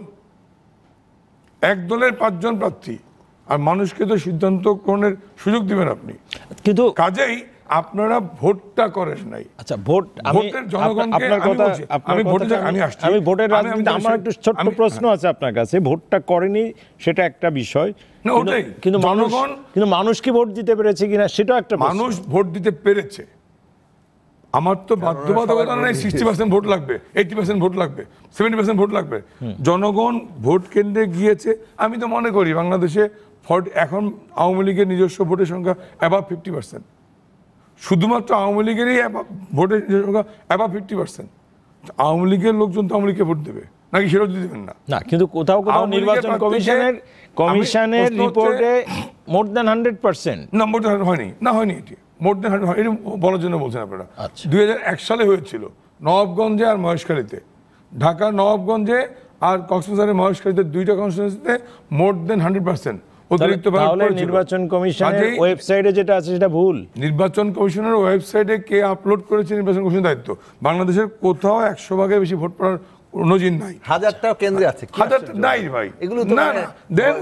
S3: এক দলের পাঁচজন প্রার্থী, আর মানুষকে তো সিদ্ধান্ত গ্রহণের সুযোগ দিবেন আপনি। কিন্তু কাজেই আপনারা ভোটটা করেন নাই।
S1: আচ্ছা, ভোট
S3: ভোটের জনগণকে আমি ভোটে আমি আসছি,
S1: আমি ভোটের রাজনীতি, আমার একটু ছোট্ট প্রশ্ন আছে আপনার কাছে। ভোটটা করেনি সেটা একটা বিষয়, কিন্তু জনগণ, কিন্তু মানুষ কি ভোট দিতে পেরেছে কিনা সেটা একটা।
S3: মানুষ ভোট দিতে পেরেছে। আমার তো বাধ্যবাধকতা নাই সিক্সটি পার্সেন্ট ভোট লাগবে, এইটি পার্সেন্ট ভোট লাগবে, সেভেন্টি পার্সেন্ট ভোট লাগবে। জনগণ ভোট কেন্দ্রে গিয়েছে। আমি তো মনে করি বাংলাদেশে এখন আওয়ামী লীগের নিজস্ব ভোটের সংখ্যা অ্যাবাভ ফিফটি পার্সেন্ট, শুধুমাত্র আওয়ামী লীগেরই ভোটের সংখ্যা অ্যাবাভ ফিফটি পার্সেন্ট। আওয়ামী লীগের লোকজন তো আওয়ামী লীগকে ভোট দেবে নাকি? সেটা দিবেন না।
S1: না, কিন্তু কোথাও কোথাও নির্বাচন কমিশনের কমিশনের রিপোর্টে মোর দ্যান হান্ড্রেড পার্সেন্ট
S3: না, মোর দ্যান হয়নি, না হয়নি, এটি মোর দ্যান হান্ড্রেড হয়নি বলার জন্য বলছেন আপনারা। দুই হাজার এক সালে হয়েছিল নবাবগঞ্জে আর মহেশখালীতে, ঢাকার নবাবগঞ্জে আর কক্সবাজারের মহেশখালীতে, দুইটা কনস্টিটুয়েন্সিতে মোর দ্যান হান্ড্রেড পার্সেন্ট অতিরিক্ত।
S1: নির্বাচন কমিশনের ওয়েবসাইটে যেটা আছে সেটা ভুল।
S3: নির্বাচন কমিশনের ওয়েবসাইটে কে আপলোড করেছে নির্বাচন কমিশনের দায়িত্ব। বাংলাদেশের কোথাও একশো ভাগের বেশি ভোট পড়ার নজির নাই।
S2: হাজারটা কেন্দ্রে আছে,
S3: হাজার নাই ভাই, এগুলো না না দেন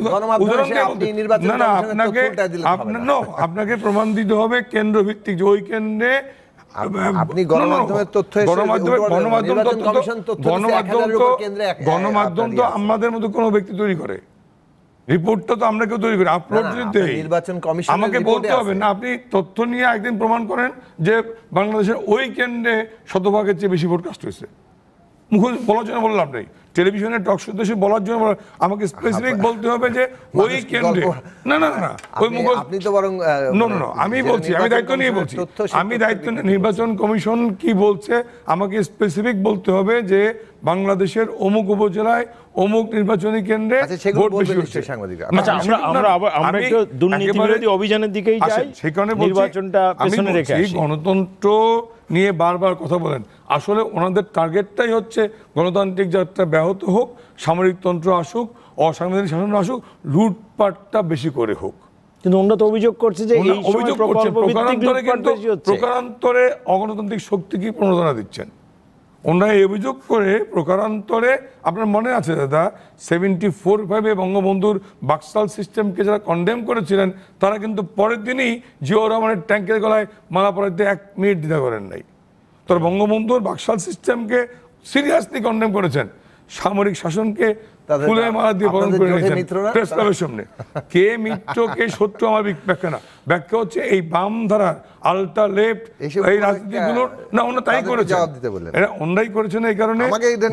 S3: না না আপনাকে আপনাকে প্রমাণ দিতে হবে কেন্দ্র ভিত্তিক, যে ওই কেন্দ্রে
S2: আপনি গণমাধ্যমের তথ্য,
S3: গণমাধ্যমে গণমাধ্যম গণমাধ্যম তো গণমাধ্যম তো আমাদের মতো কোনো ব্যক্তি তৈরি করে, রিপোর্টটা তো আমরা কেউ তৈরি করি, আপলোড যদি দেই
S2: নির্বাচন কমিশন
S3: আমাকে বলতে হবে না। আপনি তথ্য নিয়ে একদিন প্রমাণ করেন যে বাংলাদেশের ওই কেন্দ্রে শতভাগের চেয়ে বেশি ভোট কাস্ট হয়েছে, মুখ বলার জন্য বললাম নেই, টেলিভিশনে টক শো দেশে বলার জন্য আমাকে স্পেসিফিক বলতে হবে যে ওই কেন্দ্রে না না না ওই মুখ
S2: আপনি তো বরং
S3: নো নো আমি বলছি, আমি দায়িত্ব নিয়ে বলছি, আমি দায়িত্ব নির্বাচন কমিশন কি বলছে আমাকে স্পেসিফিক বলতে হবে যে বাংলাদেশের অমুক উপজেলায় অমুক নির্বাচনী কেন্দ্রে ভোট বেশি হচ্ছে।
S1: আচ্ছা আমরা আমরা আবার আমরা একটু দুর্নীতি বিরোধী অভিযানের দিকেই যাই,
S3: সেই কারণে
S1: নির্বাচনটা পেছনে রেখে আসি।
S3: গণতন্ত্র নিয়ে বারবার কথা বলেন, আসলে ওনাদের টার্গেটটাই হচ্ছে গণতান্ত্রিক যাত্রা ব্যাহত হোক, সামরিকতন্ত্র আসুক, অসাংবিধানিক শাসন আসুক, লুটপাটটা বেশি করে হোক।
S1: কিন্তু ওনারা তো অভিযোগ করছে যে এই
S3: অভিযোগ করছে প্রকারান্তরে কিন্তু প্রকারান্তরে অগণতান্ত্রিক শক্তিকে প্রণোদনা দিচ্ছেন ওনারা এই অভিযোগ করে প্রকারান্তরে। আপনার মনে আছে দাদা, সেভেন্টি ফোর ফাইভে বঙ্গবন্ধুর বাকশাল সিস্টেমকে যারা কন্ডেম করেছিলেন তারা কিন্তু পরের দিনই জিয়াউর রহমানের ট্যাঙ্কের গলায় মালা পরাইতে এক মিনিট দ্বিধা করেন নাই। তারা বঙ্গবন্ধুর বাকশাল সিস্টেমকে সিরিয়াসলি কন্ডেম করেছেন, সামরিক শাসনকে ফুলে মালা দিয়ে বরণ করে নিয়েছেন প্রেস ক্লাবের সামনে। কে মিত্র কে শত্রু আমার ব্যাখ্যা না, ব্যাখ্যা হচ্ছে এই বাম ধারার আলটা লেফট এই রাজনীতিগুলোর না ওনারা তাই করেছেন, এরা ওনারাই করেছেন। এই কারণে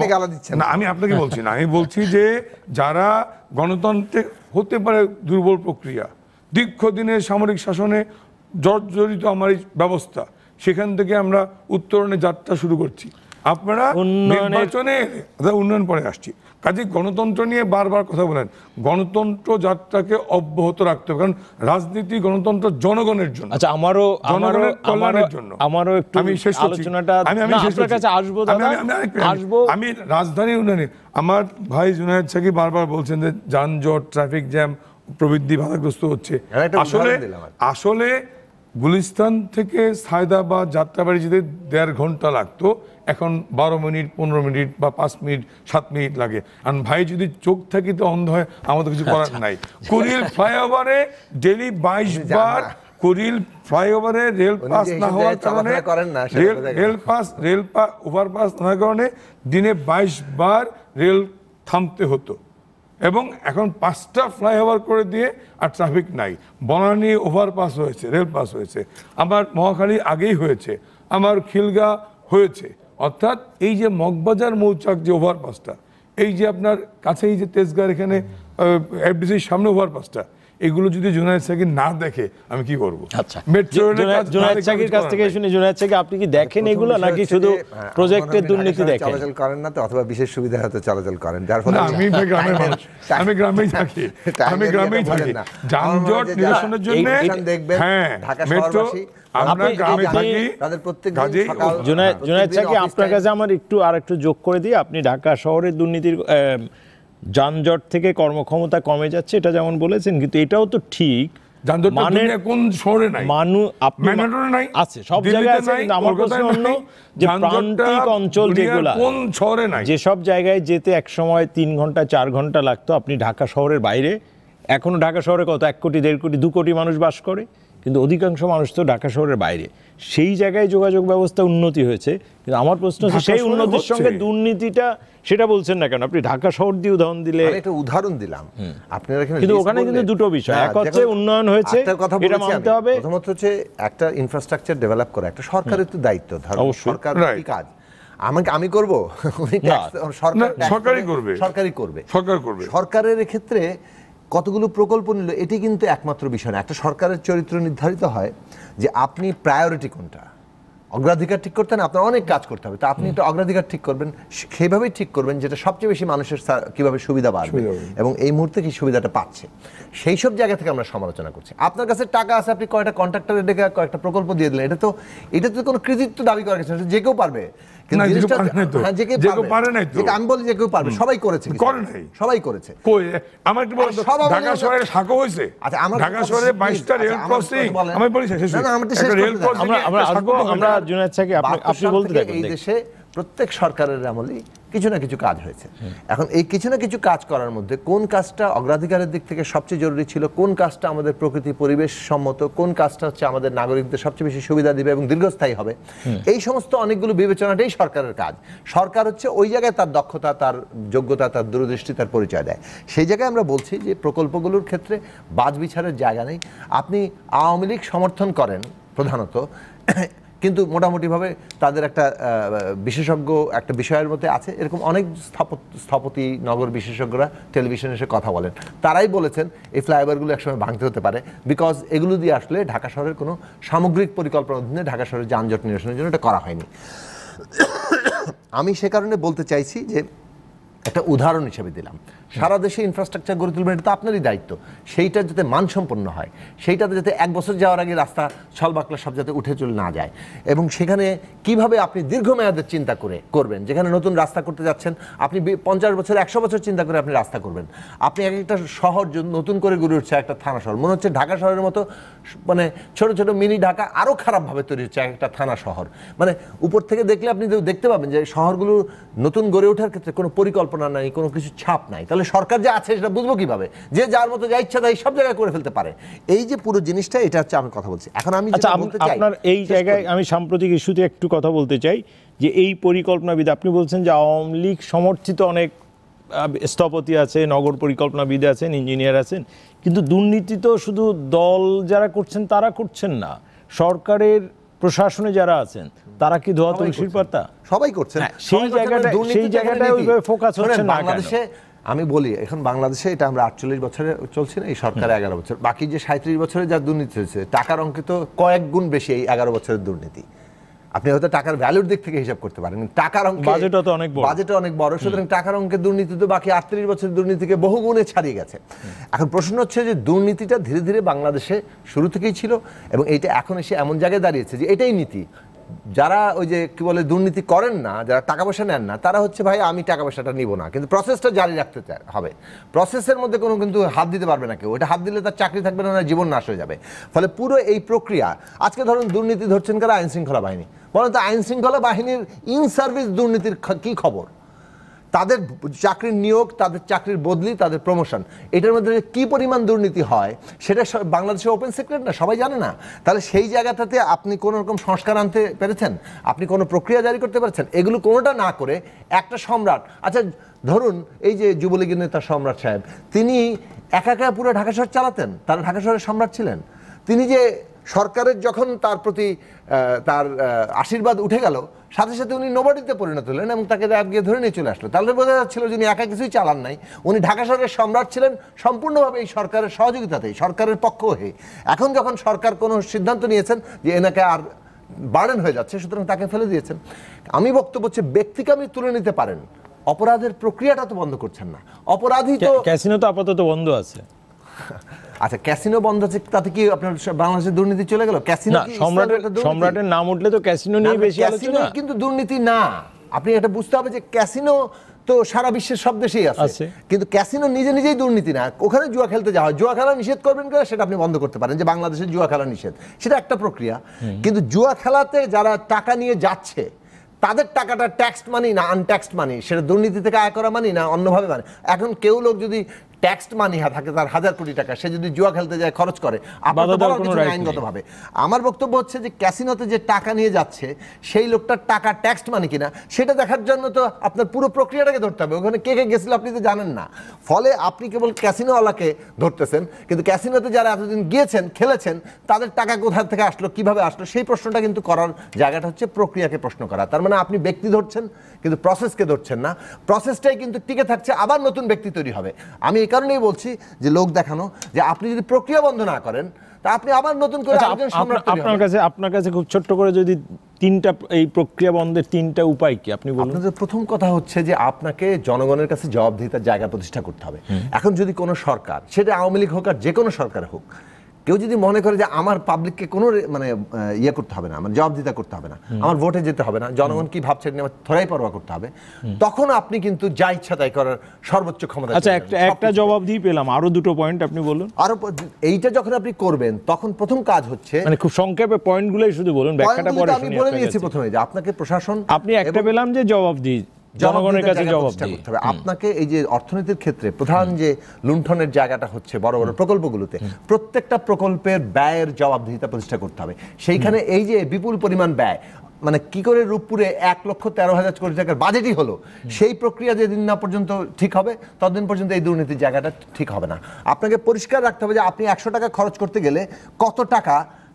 S3: না আমি আপনাকে বলছি না, আমি বলছি যে যারা গণতন্ত্রে হতে পারে দুর্বল প্রক্রিয়া, দীর্ঘদিনের সামরিক শাসনে জর্জরিত আমার এই ব্যবস্থা, সেখান থেকে আমরা উত্তরণের যাত্রা শুরু করছি। আপনারা নির্বাচনে উন্নয়ন পরে আসছি, কাজে গণতন্ত্র নিয়ে বারবার কথা বলেন, গণতন্ত্র যাত্রাকে অব্যাহত রাখতে হবে, কারণ রাজনীতি গণতন্ত্র জনগণের জন্য।
S1: আচ্ছা আমারও
S3: জনগণের কল্যাণের জন্য।
S1: আমারও একটু
S3: আমি শেষ
S1: আলোচনাটা
S3: আমি আমি
S1: আপনার কাছে আসবো দাদা, আসবো।
S3: আমি রাজধানী উন্নয়নে আমার ভাই জুনায়েদ সাকি বারবার বলছেন যে যানজট, ট্রাফিক জ্যাম প্রবৃদ্ধি বাধাগ্রস্ত হচ্ছে। আসলে আসলে গুলিস্তান থেকে সায়দাবাদ যাত্রাবাড়ি যেতে দেড় ঘন্টা লাগতো, এখন বারো মিনিট পনেরো মিনিট বা পাঁচ মিনিট সাত মিনিট লাগে। আর ভাই যদি চোখ থাকি তো অন্ধ হয়, আমাদের কিছু করার নাই। কুড়িল ফ্লাইওভারে ডেলি বাইশ বার, কুড়িল ফ্লাইওভারে রেল পাস না হওয়ার কারণে rail pass rail pass overpass না হওয়ার কারণে দিনে বাইশ বার রেল থামতে হতো, এবং এখন পাঁচটা ফ্লাইওভার করে দিয়ে আর ট্রাফিক নাই। বনানী ওভারপাস হয়েছে, রেল পাস হয়েছে, আমার মহাখালী আগেই হয়েছে, আমার খিলগা হয়েছে। অর্থাৎ এই যে মগবাজার মৌচাক যে ওভারপাসটা, এই যে আপনার কাছে এই যে তেজগাঁর এখানে এফডিসির সামনে ওভারপাসটা, এগুলো যদি জুনায়েদ সাকি না দেখে আমি কি করব?
S1: আচ্ছা মেট্রো রেলের জুনায়েদ সাকির কাছ থেকে শুনি, জুনায়েদ সাকি আপনি কি দেখেন এগুলো নাকি শুধু প্রজেক্টের দুর্নীতি দেখেন?
S2: চলাচল করেন না তো, অথবা বিশেষ সুবিধা হয়তো চলাচল করেন, যার ফলে
S3: আমি গ্রামের মানুষ, আমি গ্রামেই থাকি, আমি গ্রামেই থাকি। যানজট নিরসনের জন্য হ্যাঁ মেট্রো আমরা গ্রামে থাকি, তাদের প্রত্যেক
S1: জুনায়েদ জুনায়েদ সাকি আপনার কাছে আমার একটু আর একটু যোগ করে দিয়ে, আপনি ঢাকা শহরের দুর্নীতির যানজট থেকে কর্মক্ষমতা কমে যাচ্ছে এটা যেমন বলেছেন, কিন্তু এটাও তো ঠিক
S3: মানে কোন শহরে নাই,
S1: মানুষ
S3: ম্যান্ডেটরি নাই,
S1: আছে সব জায়গায় আছে, কিন্তু আমার প্রশ্ন হলো যে প্রান্তিক অঞ্চল যেগুলো,
S3: কোন শহরে নাই,
S1: যে সব জায়গায় যেতে এক সময় তিন ঘন্টা চার ঘন্টা লাগতো, আপনি ঢাকা শহরের বাইরে, এখনো ঢাকা শহরে কত এক কোটি দেড় কোটি দু কোটি মানুষ বাস করে, কিন্তু অধিকাংশ মানুষ তো ঢাকা শহরের বাইরে, সেই জায়গায় যোগাযোগ ব্যবস্থা উন্নতি হয়েছে, কিন্তু আমার প্রশ্ন হচ্ছে সেই উন্নতির সঙ্গে দুর্নীতিটা সেটা বলছেন না কেন? আপনি ঢাকা শহর দিয়ে উদাহরণ দিলে,
S2: একটা উদাহরণ দিলাম, আপনারা
S1: কিন্তু ওখানে কিন্তু দুটো বিষয়, এক হচ্ছে উন্নয়ন হয়েছে, এটা মানতে হবে,
S2: প্রথমত হচ্ছে একটা ইনফ্রাস্ট্রাকচার ডেভেলপ করা একটা সরকারের তো দায়িত্ব, ধরো সরকার কি কাজ আমাকে আমি করব,
S3: সরকারই করবে,
S2: সরকারই করবে,
S3: সরকার করবে।
S2: সরকারের ক্ষেত্রে কতগুলো প্রকল্প নিল এটি কিন্তু একমাত্র বিষয় না। একটা সরকারের চরিত্র নির্ধারিত হয় যে আপনি প্রায়োরিটি কোনটা, অগ্রাধিকার ঠিক করতে না, আপনার অনেক কাজ করতে হবে, তো আপনি একটা অগ্রাধিকার ঠিক করবেন, সেইভাবেই ঠিক করবেন যেটা সবচেয়ে বেশি মানুষের কিভাবে সুবিধা বাড়বে এবং এই মুহূর্তে কি সুবিধাটা পাচ্ছে, সেই সব জায়গা থেকে আমরা সমালোচনা করছি। আপনার কাছে টাকা আছে, আপনি কয়টা কন্ট্রাক্টরে ডেকে কয়েকটা প্রকল্প দিয়ে দিলেন, এটা তো এটা তো কোনো কৃতিত্ব দাবি করার কিছু না, যে কেউ পারবে,
S3: আমি বলি যে কেউ পারবে, সবাই করেছে, সবাই করেছে। আমার একটু বলুন, ঢাকা শহরে সাঁকো হয়েছে, ঢাকা শহরে বাইশটা রেল ক্রসিং, আমি বলি
S1: আমরা জুনায়েদ সাকি আপনি বলতে থাকুন।
S2: এই দেশে প্রত্যেক সরকারের আমলেই কিছু না কিছু কাজ হয়েছে। এখন এই কিছু না কিছু কাজ করার মধ্যে কোন কাজটা অগ্রাধিকারের দিক থেকে সবচেয়ে জরুরি ছিল, কোন কাজটা আমাদের প্রকৃতি পরিবেশ সম্মত, কোন কাজটা হচ্ছে আমাদের নাগরিকদের সবচেয়ে বেশি সুবিধা দিবে এবং দীর্ঘস্থায়ী হবে, এই সমস্ত অনেকগুলো বিবেচনাটাই সরকারের কাজ। সরকার হচ্ছে ওই জায়গায় তার দক্ষতা, তার যোগ্যতা, তার দূরদৃষ্টি, তার পরিচয় দেয়। সেই জায়গায় আমরা বলছি যে প্রকল্পগুলোর ক্ষেত্রে বাজ বিচারের জায়গা নেই। আপনি আওয়ামী লীগ সমর্থন করেন প্রধানত, কিন্তু মোটামুটিভাবে তাদের একটা বিশেষজ্ঞ একটা বিষয়ের মধ্যে আছে। এরকম অনেক স্থপতি নগর বিশেষজ্ঞরা টেলিভিশনে এসে কথা বলেন, তারাই বলেছেন এই ফ্লাইওভারগুলো একসময় ভাঙতে হতে পারে, বিকজ এগুলো দিয়ে আসলে ঢাকা শহরের কোনো সামগ্রিক পরিকল্পনার অধীনে ঢাকা শহরের যানজট নিরসনের জন্য এটা করা হয়নি। আমি সে কারণে বলতে চাইছি যে একটা উদাহরণ হিসেবে দিলাম, সারা দেশে ইনফ্রাস্ট্রাকচার গড়ে তুলবেন, এটা তো আপনারই দায়িত্ব। সেইটা যাতে মানসম্পন্ন হয়, সেইটাতে যাতে এক বছর যাওয়ার আগে রাস্তা ছলবাকলা সব যাতে উঠে চলে না যায়, এবং সেখানে কিভাবে আপনি দীর্ঘমেয়াদের চিন্তা করে করবেন। যেখানে নতুন রাস্তা করতে যাচ্ছেন, আপনি পঞ্চাশ বছর একশো বছর চিন্তা করে আপনি রাস্তা করবেন। আপনি এক একটা শহর নতুন করে গড়ে উঠছে, একটা থানা শহর মনে হচ্ছে ঢাকা শহরের মতো, মানে ছোট ছোট মিনি ঢাকা আরও খারাপভাবে তৈরি হচ্ছে এক একটা থানা শহর। মানে উপর থেকে দেখলে আপনি দেখতে পাবেন যে শহরগুলো নতুন গড়ে ওঠার ক্ষেত্রে কোনো পরিকল্পনা নাই, কোনো কিছু ছাপ নাই। তাহলে সরকার যে আছে সেটা বুঝবো কিভাবে? যে যার মতো যা ইচ্ছা তাই সব জায়গায় করে ফেলতে পারে। এই যে পুরো জিনিসটা, এটা হচ্ছে আমি কথা বলছি। এখন আমি
S1: আচ্ছা, আপনার এই জায়গায় আমি সাম্প্রতিক ইস্যুতে একটু কথা বলতে চাই যে এই পরিকল্পনাবিদ, আপনি বলছেন যে আওয়ামী লীগ সমর্থিত অনেক স্থপতি আছে, নগর পরিকল্পনাবিদ আছেন, ইঞ্জিনিয়ার আছেন, কিন্তু দুর্নীতি তো শুধু দল যারা করছেন তারা করছেন না, সরকারের প্রশাসনে যারা আছেন তারা কি ধোয়া তুলসীর পাতা?
S2: সবাই করছেন।
S1: সেই জায়গাটা সেই জায়গাটায় ওইভাবে ফোকাস হচ্ছে না।
S2: বাংলাদেশে আমি বলি, এখন বাংলাদেশে এটা আমরা আটচল্লিশ বছরে চলছে না, এই সরকার এগারো বছর, বাকি যে সাঁত্রিশ বছরে যা দুর্নীতি হয়েছে টাকার অঙ্কে তো কয়েক গুণ বেশি এই এগারো বছরের দুর্নীতি। আপনি হয়তো টাকার ভ্যালুর দিক থেকে হিসাব করতে পারেন, টাকার অঙ্কে
S1: বাজেটও তো অনেক বড়,
S2: বাজেটও অনেক বড়, সুতরাং টাকার অঙ্কে দুর্নীতি তো বাকি আটত্রিশ বছরের দুর্নীতিকে বহু গুণে ছাড়িয়ে গেছে। এখন প্রশ্ন হচ্ছে যে দুর্নীতিটা ধীরে ধীরে বাংলাদেশে শুরু থেকেই ছিল, এবং এইটা এখন এসে এমন জায়গায় দাঁড়িয়েছে যে এটাই নীতি। যারা ওই যে কি বলে দুর্নীতি করেন না, যারা টাকা পয়সা নেন না, তারা হচ্ছে ভাই আমি টাকা পয়সাটা নিব না, কিন্তু প্রসেসটা জারি রাখতে হবে। প্রসেসের মধ্যে কোনো কিন্তু হাত দিতে পারবে না কেউ, এটা হাত দিলে তার চাকরি থাকবে না, জীবন নাশ হয়ে যাবে। ফলে পুরো এই প্রক্রিয়া, আজকে ধরুন দুর্নীতি ধরছেন কারা? আইন শৃঙ্খলা বাহিনী। বলেন তো আইন শৃঙ্খলা বাহিনীর ইন সার্ভিস দুর্নীতির কি খবর? তাদের চাকরির নিয়োগ, তাদের চাকরির বদলি, তাদের প্রমোশন, এটার মধ্যে কি পরিমাণ দুর্নীতি হয় সেটা বাংলাদেশে ওপেন সিক্রেট না, সবাই জানে না। তাহলে সেই জায়গাটাতে আপনি কোনো রকম সংস্কার আনতে পেরেছেন? আপনি কোনো প্রক্রিয়া জারি করতে পেরেছেন? এগুলো কোনোটা না করে একটা সম্রাট, আচ্ছা ধরুন এই যে যুবলীগের নেতা সম্রাট সাহেব, তিনি একা একা পুরো ঢাকা শহর চালাতেন, তারা ঢাকা শহরের সম্রাট ছিলেন। তিনি যে সরকারের যখন তার প্রতি তার আশীর্বাদ উঠে গেল, সাথে সাথে উনি নোবডিতে পরিণত হলেন এবং তাকে র্যাব গিয়ে ধরে নিয়ে চলে আসলো। তাহলে বোঝা যাচ্ছিল যিনি একা কিছুই চালান নাই, উনি ঢাকা শহরের সম্রাট ছিলেন সম্পূর্ণভাবে এই সরকারের সহযোগিতাতেই, সরকারের পক্ষ হয়ে। এখন যখন সরকার কোনো সিদ্ধান্ত নিয়েছেন যে এনাকে আর বার্ডেন হয়ে যাচ্ছে, সুতরাং তাকে ফেলে দিয়েছেন। আমি বক্তব্য হচ্ছে ব্যক্তিকে আপনি তুলে নিতে পারেন, অপরাধের প্রক্রিয়াটা তো বন্ধ করছেন না। অপরাধী তো,
S1: ক্যাসিনো তো আপাতত বন্ধ আছে।
S2: আচ্ছা ক্যাসিনো বন্ধ আছে, তাতে কি আপনার বাংলাদেশের দুর্নীতি চলে গেল? ক্যাসিনো
S1: সম্রাটের সম্রাটের নাম উঠলে তো ক্যাসিনো নিয়ে বেশি আলোচনা,
S2: কিন্তু দুর্নীতি না। আপনি এটা বুঝতে হবে যে ক্যাসিনো তো সারা বিশ্বের সব দেশেই আছে, কিন্তু ক্যাসিনো নিজে নিজেই দুর্নীতি না। ওখানে জুয়া খেলতে যাওয়া হয়, জুয়া খেলা নিষেধ করবেন কিনা সেটা আপনি বন্ধ করতে পারেন, যে বাংলাদেশে জুয়া খেলা নিষেধ, সেটা একটা প্রক্রিয়া। কিন্তু জুয়া খেলাতে যারা টাকা নিয়ে যাচ্ছে তাদের টাকাটা ট্যাক্সড মানি না আনট্যাক্সড মানি, সেটা দুর্নীতি থেকে আয় করা মানি না অন্যভাবে মানি। এখন কেউ লোক যদি ট্যাক্সড মানি থাকে তার হাজার কোটি টাকা, সে যদি জুয়া খেলতে যায় খরচ করে, আইনগতভাবে আমার বক্তব্য হচ্ছে যে ক্যাসিনোতে যে টাকা নিয়ে যাচ্ছে সেই লোকটার টাকা ট্যাক্সড মানি কিনা সেটা দেখার জন্য তো আপনার পুরো প্রক্রিয়াটাকে ধরতে হবে। ওখানে কে কে গেছিল আপনি তো জানেন না। ফলে আপনি কেবল ক্যাসিনোওয়ালাকে ধরতেছেন, কিন্তু ক্যাসিনোতে যারা এতদিন গিয়েছেন খেলেছেন তাদের টাকা কোথা থেকে আসলো, কিভাবে আসলো, সেই প্রশ্নটা কিন্তু করার জায়গাটা হচ্ছে প্রক্রিয়াকে প্রশ্ন করা। তার মানে আপনি ব্যক্তি ধরছেন কিন্তু প্রসেসকে ধরছেন না। প্রসেসটাই কিন্তু টিকে থাকছে, আবার নতুন ব্যক্তি তৈরি হবে। আমি এই কারণেই বলছি যে লোক দেখানো, যে আপনি যদি প্রক্রিয়া বন্ধ না করেন তা আপনি আবার নতুন করে
S1: আপনার কাছে আপনার কাছে খুব ছোট্ট করে যদি তিনটা এই প্রক্রিয়া বন্ধের তিনটা উপায় কি আপনি বলুন।
S2: আপনাদের প্রথম কথা হচ্ছে যে আপনাকে জনগণের কাছে জবাবদিহিতার জায়গা প্রতিষ্ঠা করতে হবে। এখন যদি কোনো সরকার, সেটা আওয়ামী লীগ হোক আর যে কোনো সরকার হোক, কেউ যদি মনে করে যে আমার পাবলিককে কোনো মানে ইয়ে করতে হবে না, মানে জবাবদিহিতা করতে হবে না, আমার ভোটে যেতে হবে না, জনগণ কি ভাবছে আমার থোড়াই পরোয়া করতে হবে, তখন আপনি কিন্তু যা ইচ্ছা তাই করার সর্বোচ্চ ক্ষমতা।
S1: আচ্ছা একটা একটা জবাবদিহি পেলাম, আরো দুটো পয়েন্ট আপনি বলুন।
S2: আরো এইটা যখন আপনি করবেন তখন প্রথম কাজ হচ্ছে,
S1: মানে খুব সংক্ষেপে পয়েন্টগুলোই শুধু বলুন, ব্যাখ্যাটা পরে
S2: আমি বলে নিয়েছি প্রথমে যে আপনাকে প্রশাসন,
S1: আপনি একটা পেলাম যে জবাবদিহি, জনগণের কাছে জবাবদিহি
S2: করতে হবে। আপনাকে এই যে অর্থনীতির ক্ষেত্রে প্রধান যে লুণ্ঠনের জায়গাটা হচ্ছে বড় বড় প্রকল্পগুলোতে, প্রত্যেকটা প্রকল্পের ব্যয়ের জবাবদিহিতা প্রতিষ্ঠা করতে হবে। সেইখানে এই যে বিপুল পরিমাণ ব্যয়, মানে কি করে রূপপুরে এক লক্ষ তেরো হাজার কোটি টাকার বাজেটই হলো, সেই প্রক্রিয়া যেদিন না পর্যন্ত ঠিক হবে ততদিন পর্যন্ত এই দুর্নীতির জায়গাটা ঠিক হবে না। আপনাকে পরিষ্কার রাখতে হবে যে আপনি একশো টাকা খরচ করতে গেলে কত টাকা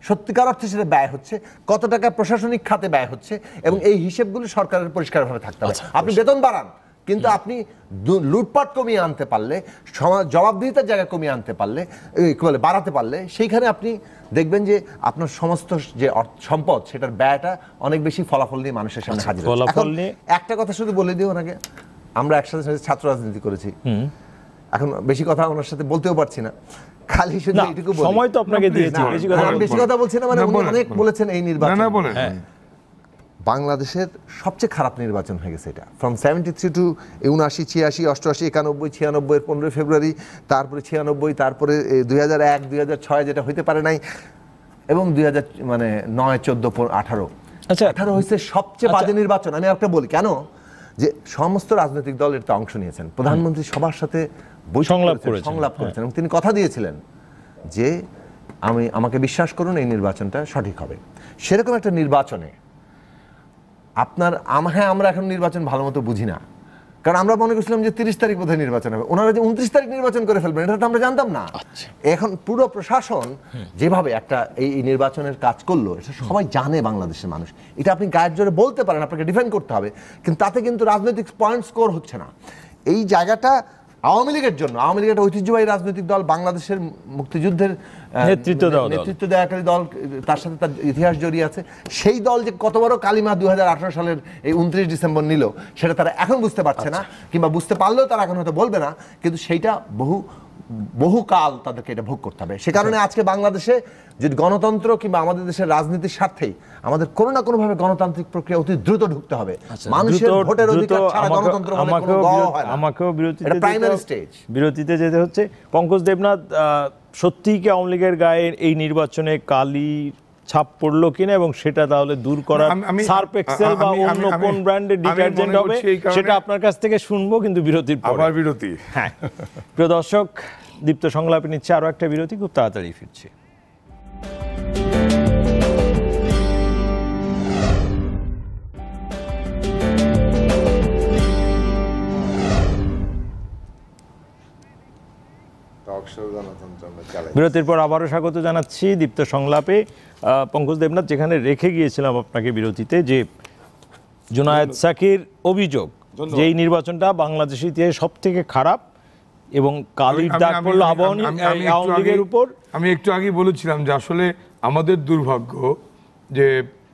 S2: সত্যিকার অর্থে সেটা ব্যয় হচ্ছে, কত টাকা প্রশাসনিক খাতে ব্যয় হচ্ছে, এবং এই হিসেবগুলো সরকারের পরিষ্কারভাবে থাকতে হবে। আপনি বেতন বাড়ান, কিন্তু আপনি লুটপাট কমিয়ে আনতে পারলে, সমাজ জবাবদিহিতার জায়গা কমিয়ে আনতে পারলে, কি বলে বাড়াতে পারলে, সেইখানে আপনি দেখবেন যে আপনার সমস্ত যে সম্পদ সেটার ব্যয়টা অনেক বেশি ফলাফল নিয়ে মানুষের সামনে হাজির হচ্ছে। এখন একটা কথা শুধু বলে দিও ওনাকে, আমরা একসাথে সাথে ছাত্র রাজনীতি করেছি, এখন বেশি কথা ওনার সাথে বলতেও পারছি না, খালি শুধু এইটুকু বলি,
S1: সময় তো আপনাকে দিয়েছি, বেশি কথা
S2: বেশি কথা বলছি না, মানে উনি অনেক বলেছেন এই নির্বাচন।
S3: না বলেন,
S2: বাংলাদেশের সবচেয়ে খারাপ নির্বাচন হয়ে গেছে এটা, ফ্রম সেভেন্টি থ্রি টু উনআশি, ছিয়াশি, অষ্টআশি, একানব্বই, ছিয়ানব্বই এর পনেরোই ফেব্রুয়ারি, তারপরে ছিয়ানব্বই, তারপরে দুই হাজার এক, দুই হাজার ছয় যেটা হইতে পারে নাই, এবং দুই হাজার মানে নয়, চোদ্দ, আঠারো,
S1: আচ্ছা
S2: আঠারো হয়েছে সবচেয়ে বাজে নির্বাচন। আমি একটা বলি কেন, যে সমস্ত রাজনৈতিক দল এর অংশ নিয়েছেন, প্রধানমন্ত্রী সবার সাথে সংলাপ করেছেন, সংলাপ করেছেন, এবং তিনি কথা দিয়েছিলেন যে আমি আমাকে বিশ্বাস করুন এই নির্বাচনটা সঠিক হবে। সেরকম একটা নির্বাচনে আপনার হ্যাঁ, আমরা এখন নির্বাচন ভালো মতো বুঝি না, কারণ আমরা মনে করছিলাম যে তিরিশ তারিখ বোধহয় নির্বাচন হবে, ওনারা যে উনত্রিশ তারিখ নির্বাচন করে ফেলবেন এটা তো আমরা জানতাম না। এখন পুরো প্রশাসন যেভাবে একটা এই নির্বাচনের কাজ করলো, এটা সবাই জানে, বাংলাদেশের মানুষ, এটা আপনি গায়ের জোরে বলতে পারেন, আপনাকে ডিফেন্ড করতে হবে, কিন্তু তাতে কিন্তু রাজনৈতিক পয়েন্ট স্কোর হচ্ছে না। এই জায়গাটা আওয়ামী লীগের জন্য, আওয়ামী লীগ একটা ঐতিহ্যবাহী রাজনৈতিক দল, বাংলাদেশের মুক্তিযুদ্ধের
S1: নেতৃত্ব
S2: নেতৃত্ব দেয়াকারী দল, তার সাথে তার ইতিহাস জড়িয়ে আছে, সেই দল যে কত বড় কালিমা দুই হাজার আঠারো সালের এই উনত্রিশ ডিসেম্বর নিল, সেটা তারা এখন বুঝতে পারছে না, কিংবা বুঝতে পারলেও তারা এখন হয়তো বলবে না, কিন্তু সেইটা বহু বহুকাল তাদেরকে এটা ভোগ করতে হবে। সে কারণে আজকে বাংলাদেশে যদি গণতন্ত্র কিংবা আমাদের দেশের রাজনীতির স্বার্থেই আমাদের কোনো না কোনো ভাবে গণতান্ত্রিক প্রক্রিয়া অতি দ্রুত ঢুকতে হবে। মানুষের ভোটের অধিকার ছাড়া গণতন্ত্র বলে কোনো গও হয় না।
S1: আমাকেও বিরতিতে প্রাইমারি স্টেজ বিরতিতে যেতে হচ্ছে। পঙ্কজ দেবনাথ, সত্যিই কি আওয়ামী লীগের গায়ে এই নির্বাচনে কালি ছাপ পড়লো কিনা, এবং সেটা তাহলে দূর করার সার্ফ এক্সেল বা অন্য কোন ব্র্যান্ডের ডিটারজেন্ট হবে, সেটা আপনার কাছ থেকে শুনবো, কিন্তু বিরতির পর।
S3: আবার বিরতি।
S1: হ্যাঁ, প্রিয় দর্শক, দীপ্ত সংলাপে নিচ্ছে আরো একটা বিরতি, খুব তাড়াতাড়ি ফিরছি। বিরতির পর আবারও স্বাগত জানাচ্ছি দীপ্ত সংলাপে। পঙ্কজ দেবনাথ, যেখানে রেখে গিয়েছিলাম আপনাকে বিরতিতে, যে জুনায়েদ সাকির অভিযোগ যে এই নির্বাচনটা বাংলাদেশের ইতিহাসে সব থেকে খারাপ, এবং কালির দাগ পড়লো আওয়ামী লীগের উপর।
S3: আমি একটু আগে বলেছিলাম যে আসলে আমাদের দুর্ভাগ্য যে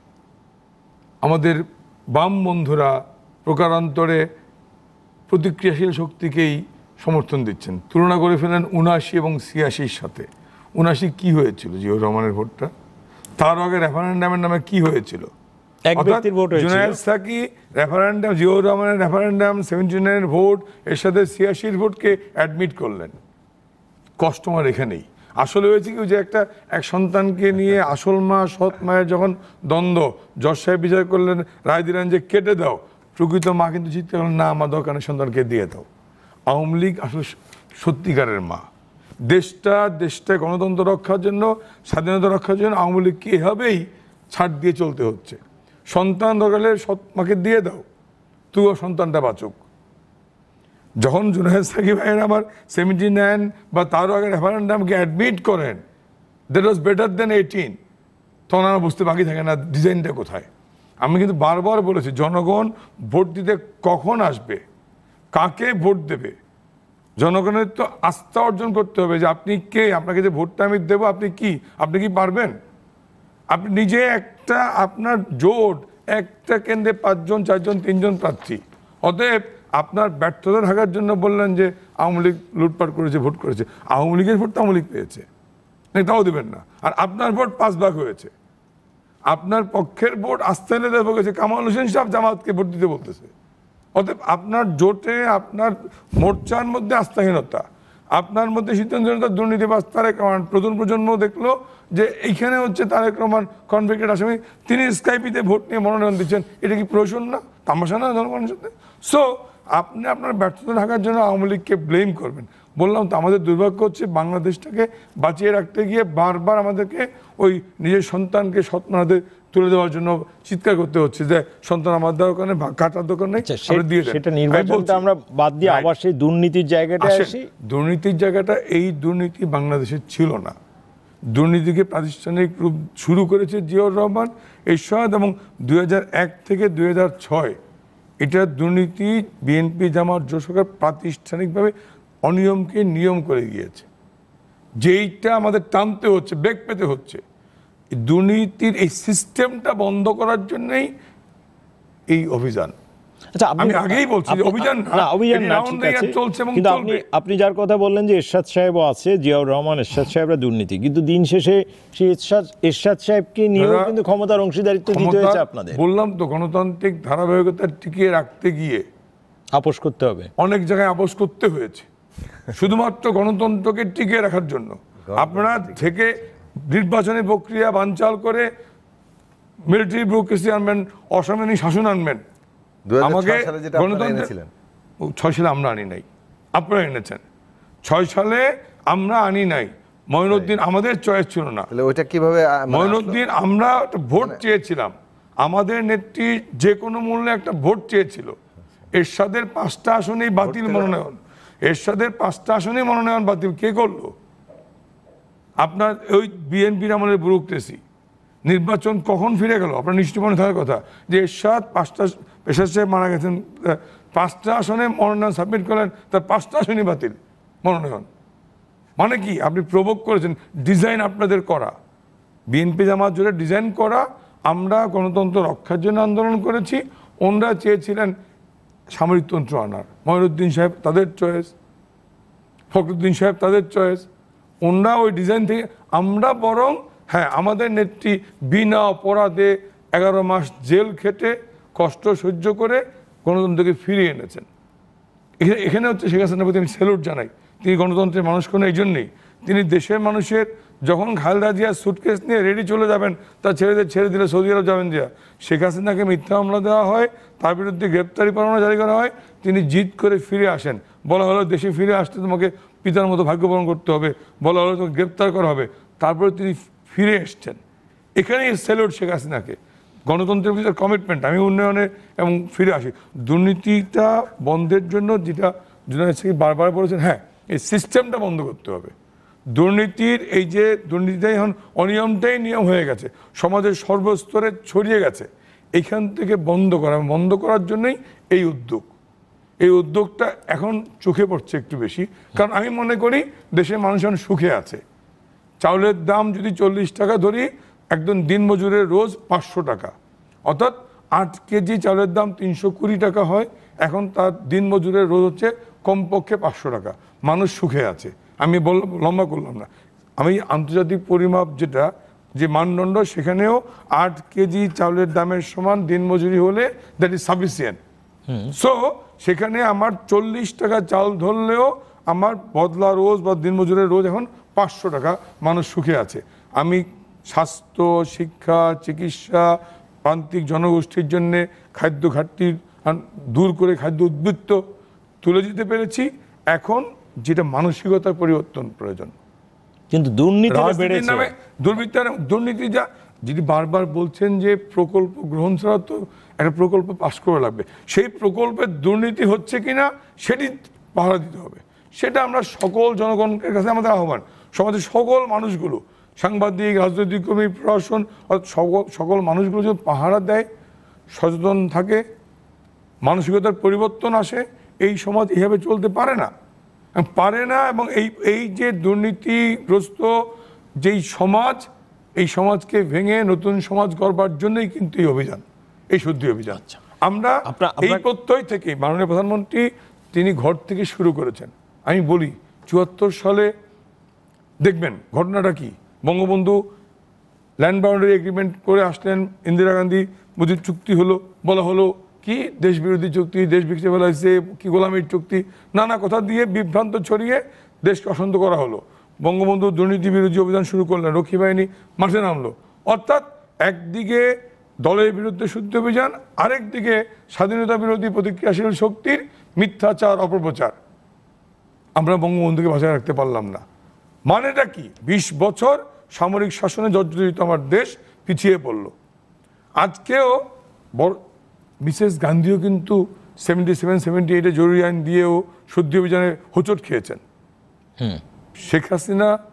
S3: আমাদের বাম বন্ধুরা প্রকারান্তরে প্রতিক্রিয়াশীল শক্তিকেই সমর্থন দিচ্ছেন, তুলনা করে ফেলেন উনআশি এবং ছিয়াশির সাথে। উনআশি কি হয়েছিল জিয়াউর রহমানের ভোটটা, তার আগে রেফারেন্ডামের নামে কি হয়েছিল, জুনায়েদ সাকি রেফারেন্ডাম, জিয়াউর রহমানের রেফারেন্ডাম, সেভেন্টি নাইনের ভোট, এর সাথে ছিয়াশির ভোটকে অ্যাডমিট করলেন। কষ্টমার এখানেই আসলে হয়েছে কি, যে একটা এক সন্তানকে নিয়ে আসল মা সৎ মায়ের যখন দ্বন্দ্ব, জজ সাহেব বিচার করলেন, রায় দিলেন যে কেটে দাও, প্রকৃত মা কিন্তু চিন্তা করলেন না, আমার দরকারের সন্তানকে দিয়ে দাও। আওয়ামী লীগ আসলে সত্যিকারের মা, দেশটা দেশটা গণতন্ত্র রক্ষার জন্য, স্বাধীনতা রক্ষার জন্য আওয়ামী লীগকে এভাবেই ছাড় দিয়ে চলতে হচ্ছে। সন্তান দরকার সৎ মাকে দিয়ে দাও, তুইও সন্তানটা বাঁচুক। যখন জুনায়েদ সাকি ভাইয়ের আমার সেভেন্টি নাইন বা তারও আগে রেফারেন্ডামকে অ্যাডমিট করেন, that was better than eighteen, তখন আমরা বুঝতে বাকি থাকে না ডিজাইনটা কোথায়। আমি কিন্তু বারবার বলেছি, জনগণ ভোট দিতে কখন আসবে, কাকে ভোট দেবে, জনগণের তো আস্থা অর্জন করতে হবে যে আপনি কে, আপনাকে যে ভোটটা আমি দেবো, আপনি কি, আপনি কি পারবেন। আপনি নিজে একটা আপনার জোট, একটা কেন্দ্রে পাঁচজন, চারজন, তিনজন প্রার্থী, অতএব আপনার ব্যর্থতা ঢাকার জন্য বললেন যে আওয়ামী লীগ লুটপাট করেছে, ভোট করেছে। আওয়ামী লীগের ভোট তো আওয়ামী লীগ পেয়েছে, তাও দেবেন না। আর আপনার ভোট পাঁচ ভাগ হয়েছে, আপনার পক্ষের ভোট আস্থা এনে দেওয়া গেছে, কামাল হোসেন সাহেব জামাতকে ভোট দিতে বলতেছে। অতএব আপনার জোটে, আপনার মোর্চার মধ্যে আস্থাহীনতা, আপনার মধ্যে সিদ্ধান্তহীনতা, দুর্নীতিবাজ তারেক রহমান। প্রথম প্রজন্ম দেখলো যে এইখানে হচ্ছে তারেক রহমান কনভিক্টেড আসামি, তিনি স্কাইপিতে ভোট নিয়ে মনোনয়ন দিচ্ছেন। এটা কি প্রহসন না, তামাশা না জনগণের সাথে? সো আপনি আপনার ব্যর্থতা ঢাকার জন্য আওয়ামী লীগকে ব্লেম করবেন। বললাম তো, আমাদের দুর্ভাগ্য হচ্ছে বাংলাদেশটাকে বাঁচিয়ে রাখতে গিয়ে বারবার আমাদেরকে ওই নিজের সন্তানকে সৎমানাতে তুলে দেওয়ার জন্য চিৎকার করতে হচ্ছে যে সন্তান আমার দরকার, কাটার দরকার নেই,
S1: সেটা নির্বাচনটা আমরা বাদ দিয়ে আবার সেই দুর্নীতির জায়গাটা আসি।
S3: দুর্নীতির জায়গাটা, এই দুর্নীতি বাংলাদেশে ছিল না, দুর্নীতিকে প্রাতিষ্ঠানিক রূপ শুরু করেছে জিয়াউর রহমান এরশাদ, এবং দুই হাজার এক থেকে দুই হাজার ছয় এটা দুর্নীতি বিএনপি জামাত জোট সরকার প্রাতিষ্ঠানিকভাবে অনিয়মকে নিয়ম করে গিয়েছে, যেইটা আমাদের টানতে হচ্ছে, বেগ পেতে হচ্ছে। দুর্নীতির এই সিস্টেমটা বন্ধ করার জন্যই এই অভিযান।
S1: আচ্ছা,
S3: আমি আগেই বলছি যে অভিযান
S1: না, অভিযান না, ঠিক আছে।
S3: চলছে এবং
S1: কিন্তু আপনি আপনি যার কথা বললেন যে এরশাদ সাহেবও আছে, জিয়াউর রহমান, এরশাদ সাহেবরা দুর্নীতি, কিন্তু দিন শেষে সেই এরশাদ এরশাদ সাহেবকে নিয়েও কিন্তু ক্ষমতার অংশীদারিত্ব দিতে হয়েছে আপনাদের।
S3: বললাম তো, গণতান্ত্রিক ধারাবাহিকতা টিকিয়ে রাখতে গিয়ে
S1: আপোষ করতে হবে,
S3: অনেক জায়গায় আপোষ করতে হয়েছে শুধুমাত্র গণতন্ত্রকে টিকিয়ে রাখার জন্য। আপনারা থেকে নির্বাচনী প্রক্রিয়া বানচাল করে মিলিটারি ব্যুরোক্রেসি আনবেন, অসাংবিধানিক শাসন আনবেন। আমাকে গণতন্ত্র ছয় সালে আমরা আনি নাই, আপনারা এনেছেন। ছয় সালে আমরা আনি নাই, মঈনুদ্দিন আমাদের চয়েস ছিল না।
S2: ওইটা কিভাবে?
S3: মঈনুদ্দিন আমরা একটা ভোট চেয়েছিলাম, আমাদের নেত্রী যে কোনো মূল্যে একটা ভোট চেয়েছিল। এরশাদের পাঁচটা আসনেই বাতিল মনোনয়ন, এরশাদের পাঁচটা আসনেই মনোনয়ন বাতিল কে করলো? আপনার ওই বিএনপির আমলের ব্যুরোক্রেসি। নির্বাচন কখন ফিরে গেল? আপনার নিশ্চয় মনে থাকার কথা যে এরশাদ পাঁচটা, এরশাদ সাহেব মারা গেছেন, পাঁচটা আসনে মনোনয়ন সাবমিট করলেন, তার পাঁচটা আসনই বাতিল মনোনয়ন। মানে কি? আপনি প্রভোগ করেছেন, ডিজাইন আপনাদের করা, বিএনপি জামাত জোটের ডিজাইন করা। আমরা গণতন্ত্র রক্ষার জন্য আন্দোলন করেছি, ওনারা চেয়েছিলেন সামরিকতন্ত্র আনার। মঈনুদ্দিন সাহেব তাদের চয়েস, ফখরুদ্দিন সাহেব তাদের চয়েস, ওনারা ওই ডিজাইন থেকে। আমরা বরং হ্যাঁ, আমাদের নেত্রী বিনা অপরাধে এগারো মাস জেল খেটে কষ্ট সহ্য করে গণতন্ত্রকে ফিরিয়ে এনেছেন। এখানে এখানে হচ্ছে শেখ হাসিনার প্রতি আমি স্যালুট জানাই। তিনি গণতন্ত্রের মানুষ কোনো এই জন্যেই, তিনি দেশের মানুষের যখন খালেদা জিয়া সুটকেস নিয়ে রেডি চলে যাবেন, তার ছেলেদের ছেড়ে দিলে সৌদি আরব যাবেন জিয়া, শেখ হাসিনাকে মিথ্যা মামলা দেওয়া হয়, তার বিরুদ্ধে গ্রেপ্তারি পরোয়ানা জারি করা হয়, তিনি জিদ করে ফিরে আসেন। বলা হলো দেশে ফিরে আসতে তোমাকে পিতার মতো ভাগ্যবরণ করতে হবে, বলা হলো তোমাকে গ্রেপ্তার করা হবে, তারপরে তিনি ফিরে এসছেন। এখানেই স্যালুট শেখ হাসিনাকে, গণতন্ত্রের ভিতরে কমিটমেন্ট। আমি উন্নয়নে এবং ফিরে আসি দুর্নীতিটা বন্ধের জন্য, যেটা জুনায়েদ সাকিব বারবার বলেছেন, হ্যাঁ এই সিস্টেমটা বন্ধ করতে হবে। দুর্নীতির এই যে দুর্নীতিটাই এখন অনিয়মটাই নিয়ম হয়ে গেছে, সমাজের সর্বস্তরে ছড়িয়ে গেছে, এইখান থেকে বন্ধ করা, বন্ধ করার জন্যই এই উদ্যোগ। এই উদ্যোগটা এখন চোখে পড়ছে একটু বেশি, কারণ আমি মনে করি দেশের মানুষ এখন সুখে আছে। চাউলের দাম যদি চল্লিশ টাকা ধরি, একজন দিনমজুরের রোজ পাঁচশো টাকা, অর্থাৎ আট কেজি চাউলের দাম তিনশো কুড়ি টাকা হয়, এখন তার দিনমজুরের রোজ হচ্ছে কমপক্ষে পাঁচশো টাকা। মানুষ সুখে আছে। আমি বললাম, লম্বা করলাম না, আমি আন্তর্জাতিক পরিমাপ যেটা, যে মানদণ্ড, সেখানেও আট কেজি চাউলের দামের সমান দিনমজুরি হলে দ্যাট ইজ সাফিসিয়েন্ট। সো সেখানে আমার চল্লিশ টাকা চাল ধরলেও আমার বদলা রোজ বা দিনমজুরের রোজ এখন পাঁচশো টাকা, মানুষ সুখে আছে। আমি স্বাস্থ্য, শিক্ষা, চিকিৎসা, প্রান্তিক জনগোষ্ঠীর জন্যে খাদ্য ঘাটতি দূর করে খাদ্য উদ্বৃত্ত তুলে দিতে পেরেছি। এখন যেটা মানসিকতার পরিবর্তন প্রয়োজন,
S1: কিন্তু দুর্নীতি
S3: নামে দুর্বৃত্তার দুর্নীতি যা, যিনি বারবার বলছেন যে প্রকল্প গ্রহণ ছাড়া তো একটা প্রকল্প পাস করা লাগবে, সেই প্রকল্পের দুর্নীতি হচ্ছে কিনা সেটি পাহারা দিতে হবে। সেটা আমরা সকল জনগণের কাছে আমাদের আহ্বান, সমাজের সকল মানুষগুলো, সাংবাদিক, রাজনৈতিক কর্মী, প্রশাসন, সকল সকল মানুষগুলো যদি পাহারা দেয়, সচেতন থাকে, মানসিকতার পরিবর্তন আসে, এই সমাজ এইভাবে চলতে পারে না পারে না এবং এই এই যে দুর্নীতিগ্রস্ত যেই সমাজ, এই সমাজকে ভেঙে নতুন সমাজ গড়বার জন্যই কিন্তু এই অভিযান, এই শুদ্ধি অভিযান। আমরা এই প্রত্যয় থেকে মাননীয় প্রধানমন্ত্রী তিনি ঘর থেকে শুরু করেছেন। আমি বলি চুয়াত্তর সালে দেখবেন ঘটনাটা কি, বঙ্গবন্ধু ল্যান্ড বাউন্ডারি এগ্রিমেন্ট করে আসলেন, ইন্দিরা গান্ধী মুজিব চুক্তি হলো, বলা হলো কি দেশ বিরোধী চুক্তি, দেশ বিক্রি ফেলা হয়েছে, কি গোলামির চুক্তি, নানা কথা দিয়ে বিভ্রান্ত ছড়িয়ে দেশকে অশান্ত করা হলো। বঙ্গবন্ধু দুর্নীতি বিরোধী অভিযান শুরু করলেন, রক্ষী বাহিনী মাঠে নামলো। অর্থাৎ একদিকে দলের বিরুদ্ধে শুদ্ধ অভিযান, আরেকদিকে স্বাধীনতা বিরোধী প্রতিক্রিয়াশীল শক্তির মিথ্যাচার, অপপ্রচার। আমরা বঙ্গবন্ধুকে বাঁচায় রাখতে পারলাম না। মানেটা কি? বিশ বছর সামরিক শাসনে জর্জরিত আমার দেশ পিছিয়ে পড়ল। আজকেও বড় মিসেস গান্ধীও কিন্তু সেভেন্টি সেভেন সেভেন্টি এইটে জরুরি আইন দিয়েও শুদ্ধি অভিযানে হোঁচট খেয়েছেন। শেখ হাসিনা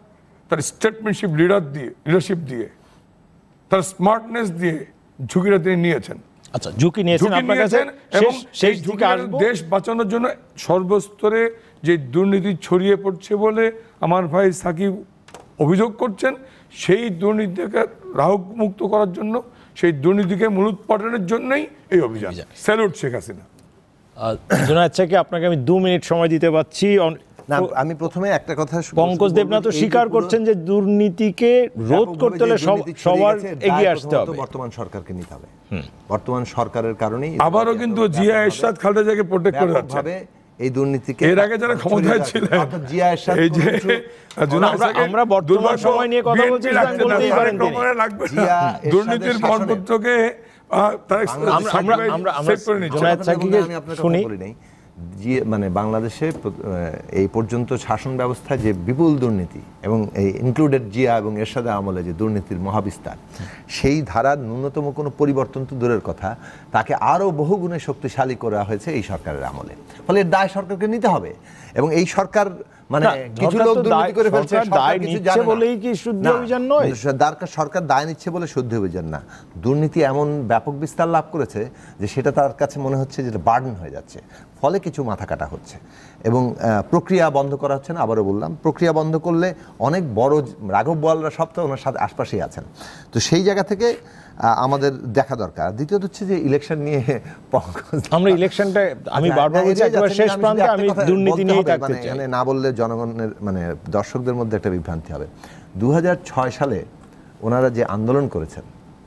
S3: তার স্টেটমেন্টশিপ লিডার দিয়ে লিডারশিপ দিয়ে তার স্মার্টনেস দিয়ে ঝুঁকিটা তিনি নিয়েছেন।
S1: আচ্ছা, ঝুঁকি নিয়েছেন
S3: ঝুঁকি
S1: আপনার কাছে,
S3: নিয়েছেন এবং
S1: শেষ
S3: সেই
S1: শেষ দিকে
S3: ঝুঁকিটা
S1: আসবো।
S3: দেশ বাঁচানোর জন্য সর্বস্তরে যে দুর্নীতি ছড়িয়ে পড়ছে বলে আমার ভাই সাকিব অভিযোগ করছেন, সেই দুর্নীতিকে রাহক মুক্ত করার জন্য, সেই দুর্নীতিকে মূলোৎপাটনের জন্যই এই অভিযান। স্যালুট শেখ হাসিনা।
S1: আহ, জুনায়েদ সাকি, আপনাকে আমি দু মিনিট সময় দিতে পারছি। অন-
S2: না, আমি প্রথমে একটা কথা
S1: পঙ্কজ দেবনাথ তো স্বীকার করছেন যে দুর্নীতিকে রোধ করতে হলে সব- সবার এগিয়ে আসতে হবে।
S2: বর্তমান সরকারকে নিতে হবে। বর্তমান সরকারের কারণেই
S3: আবারও কিন্তু জিয়া এরশাদ খালেদা জিয়াকে প্রোটেক্ট করে যাচ্ছে।
S2: ব্যাপকভাবে এই দুর্নীতিকে
S3: এর আগে যারা ক্ষমতায় ছিলেন,
S2: অর্থাৎ জিয়া এরশাদ
S3: এই যে
S2: কোনো
S3: জুনায়েদ
S1: আমরা-
S3: সাকিব
S1: আমরা বর্তমান
S3: দুর্ভাগ্য
S1: সময় নিয়ে কথা
S3: বিএনপি
S1: বলছি,
S3: রাখতে না,
S1: বলতেই পারেন
S3: তারেক
S1: তিনি।
S3: রহমানের লাগবে না।
S2: জিয়া এরশাদের
S3: দুর্নীতির
S2: শাসনে-
S3: মরপত্রকে আহ, তারেক
S1: আমরা-
S3: সাকিব ভাই
S1: আমরা- আমরা-
S3: সেভ করে নিচ্ছে।
S1: জুনায়েদ সাকিকে
S2: আমি আপনার কথা
S1: শুনি।
S2: বলি নাই। যে মানে বাংলাদেশে প্র- আহ, এই পর্যন্ত শাসন ব্যবস্থায় যে বিপুল দুর্নীতি এবং এই ইনক্লুডেড জিয়া এবং এরশাদের আমলে যে দুর্নীতির মহাবিস্তার, সেই ধারার ন্যূনতম কোনো পরিবর্তন তো দূরের কথা, তাকে আরও বহুগুণে শক্তিশালী করা হয়েছে এই সরকারের আমলে। ফলে এর দায় সরকারকে নিতে হবে। এবং এই সরকার মানে
S1: না,
S2: কিছু
S1: সরকার
S2: লোক
S1: তো
S2: দুর্নীতি
S1: দায়-
S2: করে ফেলছে,
S1: সরকার
S2: সরকার
S1: দায়
S2: কিছু
S1: নিচ্ছে
S2: জানে না।
S1: বলেই কি শুদ্ধ
S2: না,
S1: অভিযান নয়?
S2: দারকার সরকার দায় নিচ্ছে বলে শুদ্ধ অভিযান না। দুর্নীতি এমন ব্যাপক বিস্তার লাভ করেছে যে সেটা তার কাছে মনে হচ্ছে যে বার্ডেন হয়ে যাচ্ছে, ফলে কিছু মাথা কাটা হচ্ছে এবং আহ, প্রক্রিয়া বন্ধ করা হচ্ছে না। আবারও বললাম, প্রক্রিয়া বন্ধ করলে অনেক বড় রাঘব বোয়ালরা সব তো ওনার সাথে আশপাশেই আছেন। তো সেই জায়গা থেকে আহ, আমাদের দেখা দরকার। দ্বিতীয়ত হচ্ছে যে ইলেকশন নিয়ে পঙ্কজ
S1: আমরা ইলেকশনটা আমি
S2: আচ্ছা,
S1: বারবার
S2: না,
S1: বলছি,
S2: এড়িয়ে
S1: একবার
S2: যাচ্ছেন,
S1: শেষ
S2: আমি
S1: প্রান্তে
S2: শুধু
S1: আমি
S2: একটা কথা
S1: দুর্নীতি
S2: বলতে
S1: নিয়েই
S2: হবে,
S1: থাকতে
S2: মানে
S1: চাই।
S2: এখানে না বললে জনগণের মানে দর্শকদের মধ্যে একটা বিভ্রান্তি হবে। দু হাজার ছয় সালে ওনারা যে আন্দোলন করেছেন,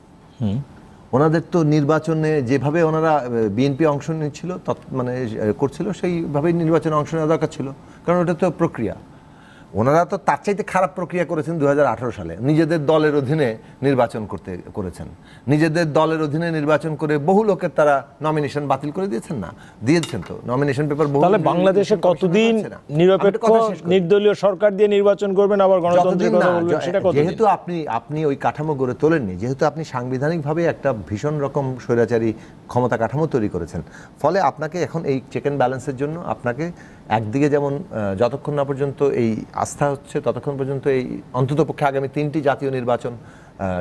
S2: ওনাদের তো নির্বাচনে যেভাবে ওনারা বিএনপি অংশ নিচ্ছিল তৎ- মানে করছিল, সেইভাবেই নির্বাচনে অংশ নেওয়া দরকার ছিল, কারণ ওটা তো প্রক্রিয়া। ওনারা তো তার চাইতে খারাপ প্রক্রিয়া করেছেন দু হাজার আঠারো সালে। নিজেদের দলের অধীনে নির্বাচন করতে করেছেন, নিজেদের দলের অধীনে নির্বাচন করে বহু লোকের তারা নমিনেশন বাতিল করে দিয়েছেন। না দিয়েছেন তো নমিনেশন পেপার বহু।
S1: তাহলে বাংলাদেশে কতদিন নিরপেক্ষ নির্দলীয় সরকার দিয়ে নির্বাচন করবেন, আবার গণতন্ত্রের কথা বলবেন, সেটা কতদিন?
S2: যেহেতু আপনি আপনি ওই কাঠামো গড়ে তোলেননি, যেহেতু আপনি সাংবিধানিকভাবে একটা ভীষণ রকম স্বৈরাচারী ক্ষমতা কাঠামো তৈরি করেছেন, ফলে আপনাকে এখন এই চেক অ্যান্ড ব্যালেন্সের জন্য আপনাকে একদিকে যেমন আহ, যতক্ষণ না পর্যন্ত এই আস্থা হচ্ছে ততক্ষণ পর্যন্ত এই অন্ততপক্ষে আগামী তিনটি জাতীয় নির্বাচন আহ,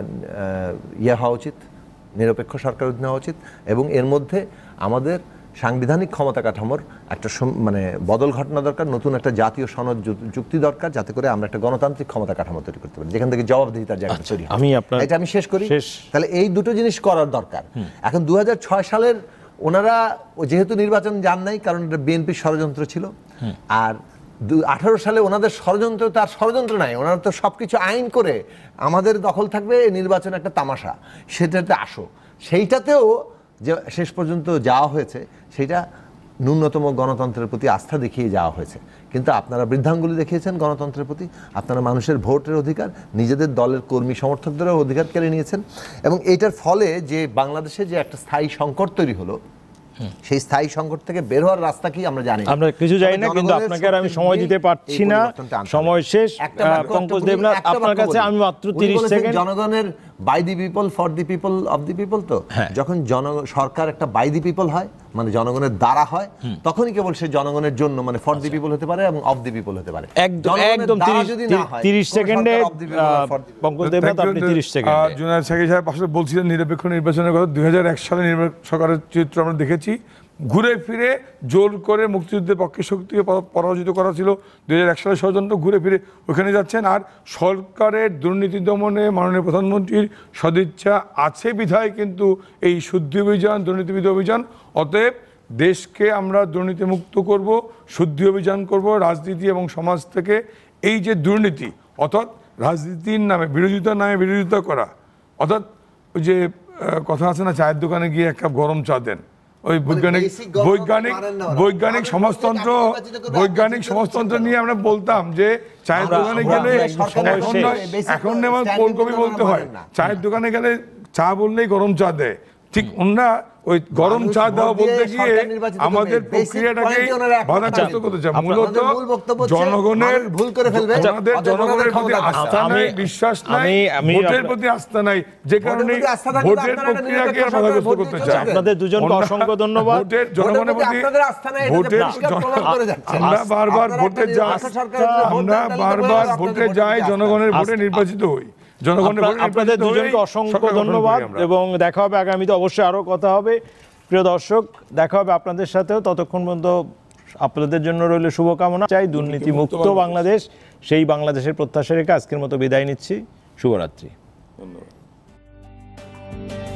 S2: আহ, ইয়ে হওয়া উচিত, নিরপেক্ষ সরকার অধীনে হওয়া উচিত, এবং এর মধ্যে আমাদের সাংবিধানিক ক্ষমতা কাঠামোর একটা সম- মানে বদল ঘটনা দরকার, নতুন একটা জাতীয় সনদ যু- যুক্তি দরকার, যাতে করে আমরা একটা গণতান্ত্রিক ক্ষমতা কাঠামো তৈরি করতে পারি, যেখান থেকে জবাবদিহিতার জায়গাটা তৈরি হয়।
S1: আমি আপনার-
S2: এটা আমি শেষ করি।
S1: শেষ।
S2: তাহলে এই দুটো জিনিস করার দরকার। এখন দু হাজার ছয় সালের ওনারা যেহেতু নির্বাচন যান নাই, কারণ এটা বিএনপির ষড়যন্ত্র ছিল, আর আঠারো সালে ওনাদের ষড়যন্ত্র তার ষড়যন্ত্র নাই, ওনারা তো সবকিছু আইন করে আমাদের দখল থাকবে, নির্বাচন একটা তামাশা, সেটাতে আসো। সেইটাতেও যে শেষ পর্যন্ত যাওয়া হয়েছে, সেটা ন্যূনতম গণতন্ত্রের প্রতি আস্থা দেখিয়ে যাওয়া হয়েছে। কিন্তু আপনারা বৃদ্ধাঙ্গুলি দেখিয়েছেন গণতন্ত্রের প্রতি, আপনারা মানুষের ভোটের অধিকার, নিজেদের দলের কর্মী সমর্থকদেরও অধিকার কেড়ে নিয়েছেন, এবং এটার ফলে যে বাংলাদেশে যে একটা স্থায়ী সংকট তৈরি হলো, সেই স্থায়ী সংকট থেকে বের হওয়ার রাস্তা কি আমরা জানি।
S1: আমরা কিছু জানি না, কিন্তু আপনাকে আর আমি সময় দিতে পারছি না, সময় শেষ। পঙ্কজ দেবনাথ, আপনার কাছে আমি মাত্র তিরিশ সেকেন্ড।
S2: জনগণের by the people for the people of the people, তো যখন জন সরকার একটা বাই দি পিপল হয়, মানে জনগণের দ্বারা হয়, তখনই কেবল সে জনগণের জন্য, মানে ফর দি পিপল হতে পারে এবং অফ দি পিপল হতে পারে।
S1: একদম একদম তিরিশ সেকেন্ডে পঙ্কজ দেবনাথ, আপনি তিরিশ সেকেন্ড।
S3: জুনায়েদ সাকিব সাহেব আসলে বলছিলেন নিরপেক্ষ নির্বাচনের কথা। দুই হাজার এক সালে নির্বাচন সরকারের চিত্র আমরা দেখেছি, ঘুরে ফিরে জোর করে মুক্তিযুদ্ধের পক্ষে শক্তিকে পরাজিত করা ছিল দুই হাজার এক সালের ষড়যন্ত্র, ঘুরে ফিরে ওখানে যাচ্ছেন। আর সরকারের দুর্নীতি দমনে মাননীয় প্রধানমন্ত্রীর সদিচ্ছা আছে বিধায় কিন্তু এই শুদ্ধি অভিযান, দুর্নীতিবিধি অভিযান। অতএব দেশকে আমরা দুর্নীতিমুক্ত করব, শুদ্ধি অভিযান করব, রাজনীতি এবং সমাজ থেকে এই যে দুর্নীতি, অর্থাৎ রাজনীতির নামে বিরোধিতার নামে বিরোধিতা করা, অর্থাৎ ওই যে কথা আছে না, চায়ের দোকানে গিয়ে এক কাপ গরম চা দেন, ওই বৈজ্ঞানিক বৈজ্ঞানিক বৈজ্ঞানিক সমাজতন্ত্র বৈজ্ঞানিক সমাজতন্ত্র নিয়ে আমরা বলতাম যে চায়ের দোকানে গেলে এখন এখন কোন কবি বলতে হয়, চায়ের দোকানে গেলে চা বললেই গরম চা দেয়। ঠিক ওনারা ওই গরম
S2: মানুষ
S3: চা
S2: ভোট
S3: দেওয়া
S2: দিয়ে
S3: বলতে গিয়ে
S2: সরকার নির্বাচিত করবে।
S3: আমাদের
S2: Basic
S3: প্রক্রিয়াটাকে
S2: point ওনারা একটা
S3: বাধাগ্রস্ত
S2: কথা
S3: করতে চায়।
S1: আপনার-
S3: মূলত
S2: ওনাদের মূল বক্তব্য হচ্ছে
S3: জনগণের
S2: মানুষ ভুল করে ফেলবে,
S3: ওনাদের
S2: অতএব
S3: জনগণের
S2: ওনাদের
S3: প্রতি
S2: ক্ষমতা
S3: আস্থা
S1: আমি-
S3: নাই, বিশ্বাস নাই,
S1: আমি- আমি
S3: ভোটের
S1: আপনার-
S3: প্রতি আস্থা নাই, যে কারণে
S2: প্রতি আস্থা থাকলে তো
S3: ভোটের
S2: আপনারা একটা
S3: প্রক্রিয়াকে
S2: নিরপেক্ষ
S3: বাধাগ্রস্ত
S2: সরকারের
S3: করতে
S2: ভোট
S3: চায়।
S2: দিয়ে
S1: আপনাদের দুজনকে
S3: ওনারা
S1: অসংখ্য ধন্যবাদ।
S3: ভোটের জনগণের প্রতি
S2: আপনাদের আস্থা নাই, এটা যে
S3: ভোটের
S2: পরিষ্কার প্রমাণ করে যাচ্ছে।
S3: আমরা বারবার
S2: আপনারা
S3: ভোটে
S2: একটা
S3: যাই,
S2: নিরপেক্ষ সরকারের যে ভোট
S3: আমরা
S2: দেন, তাহলে তো
S3: বারবার
S2: আপনাদের
S3: ভোটে
S2: ভোটের
S3: যাই,
S2: প্রতি আস্থা
S3: জনগণের ভোটে
S1: আস্থা-
S3: নির্বাচিত হই, জনগণের ভোটে
S1: আপনার- আপনাদের
S3: নির্বাচিত
S1: দুজনকে
S3: হয়েই
S1: অসংখ্য
S3: সরকার গঠন করি
S1: ধন্যবাদ
S3: আমরা।
S1: এবং দেখা হবে আগামীতে, অবশ্যই আরও কথা হবে। প্রিয় দর্শক, দেখা হবে আপনাদের সাথেও, ততক্ষণ পর্যন্ত আপনাদের জন্য রইল শুভকামনা। চাই দুর্নীতি মুক্ত বাংলাদেশ, সেই বাংলাদেশের প্রত্যাশা রেখে আজকের মতো বিদায় নিচ্ছি। শুভরাত্রি।
S3: ধন্যবাদ।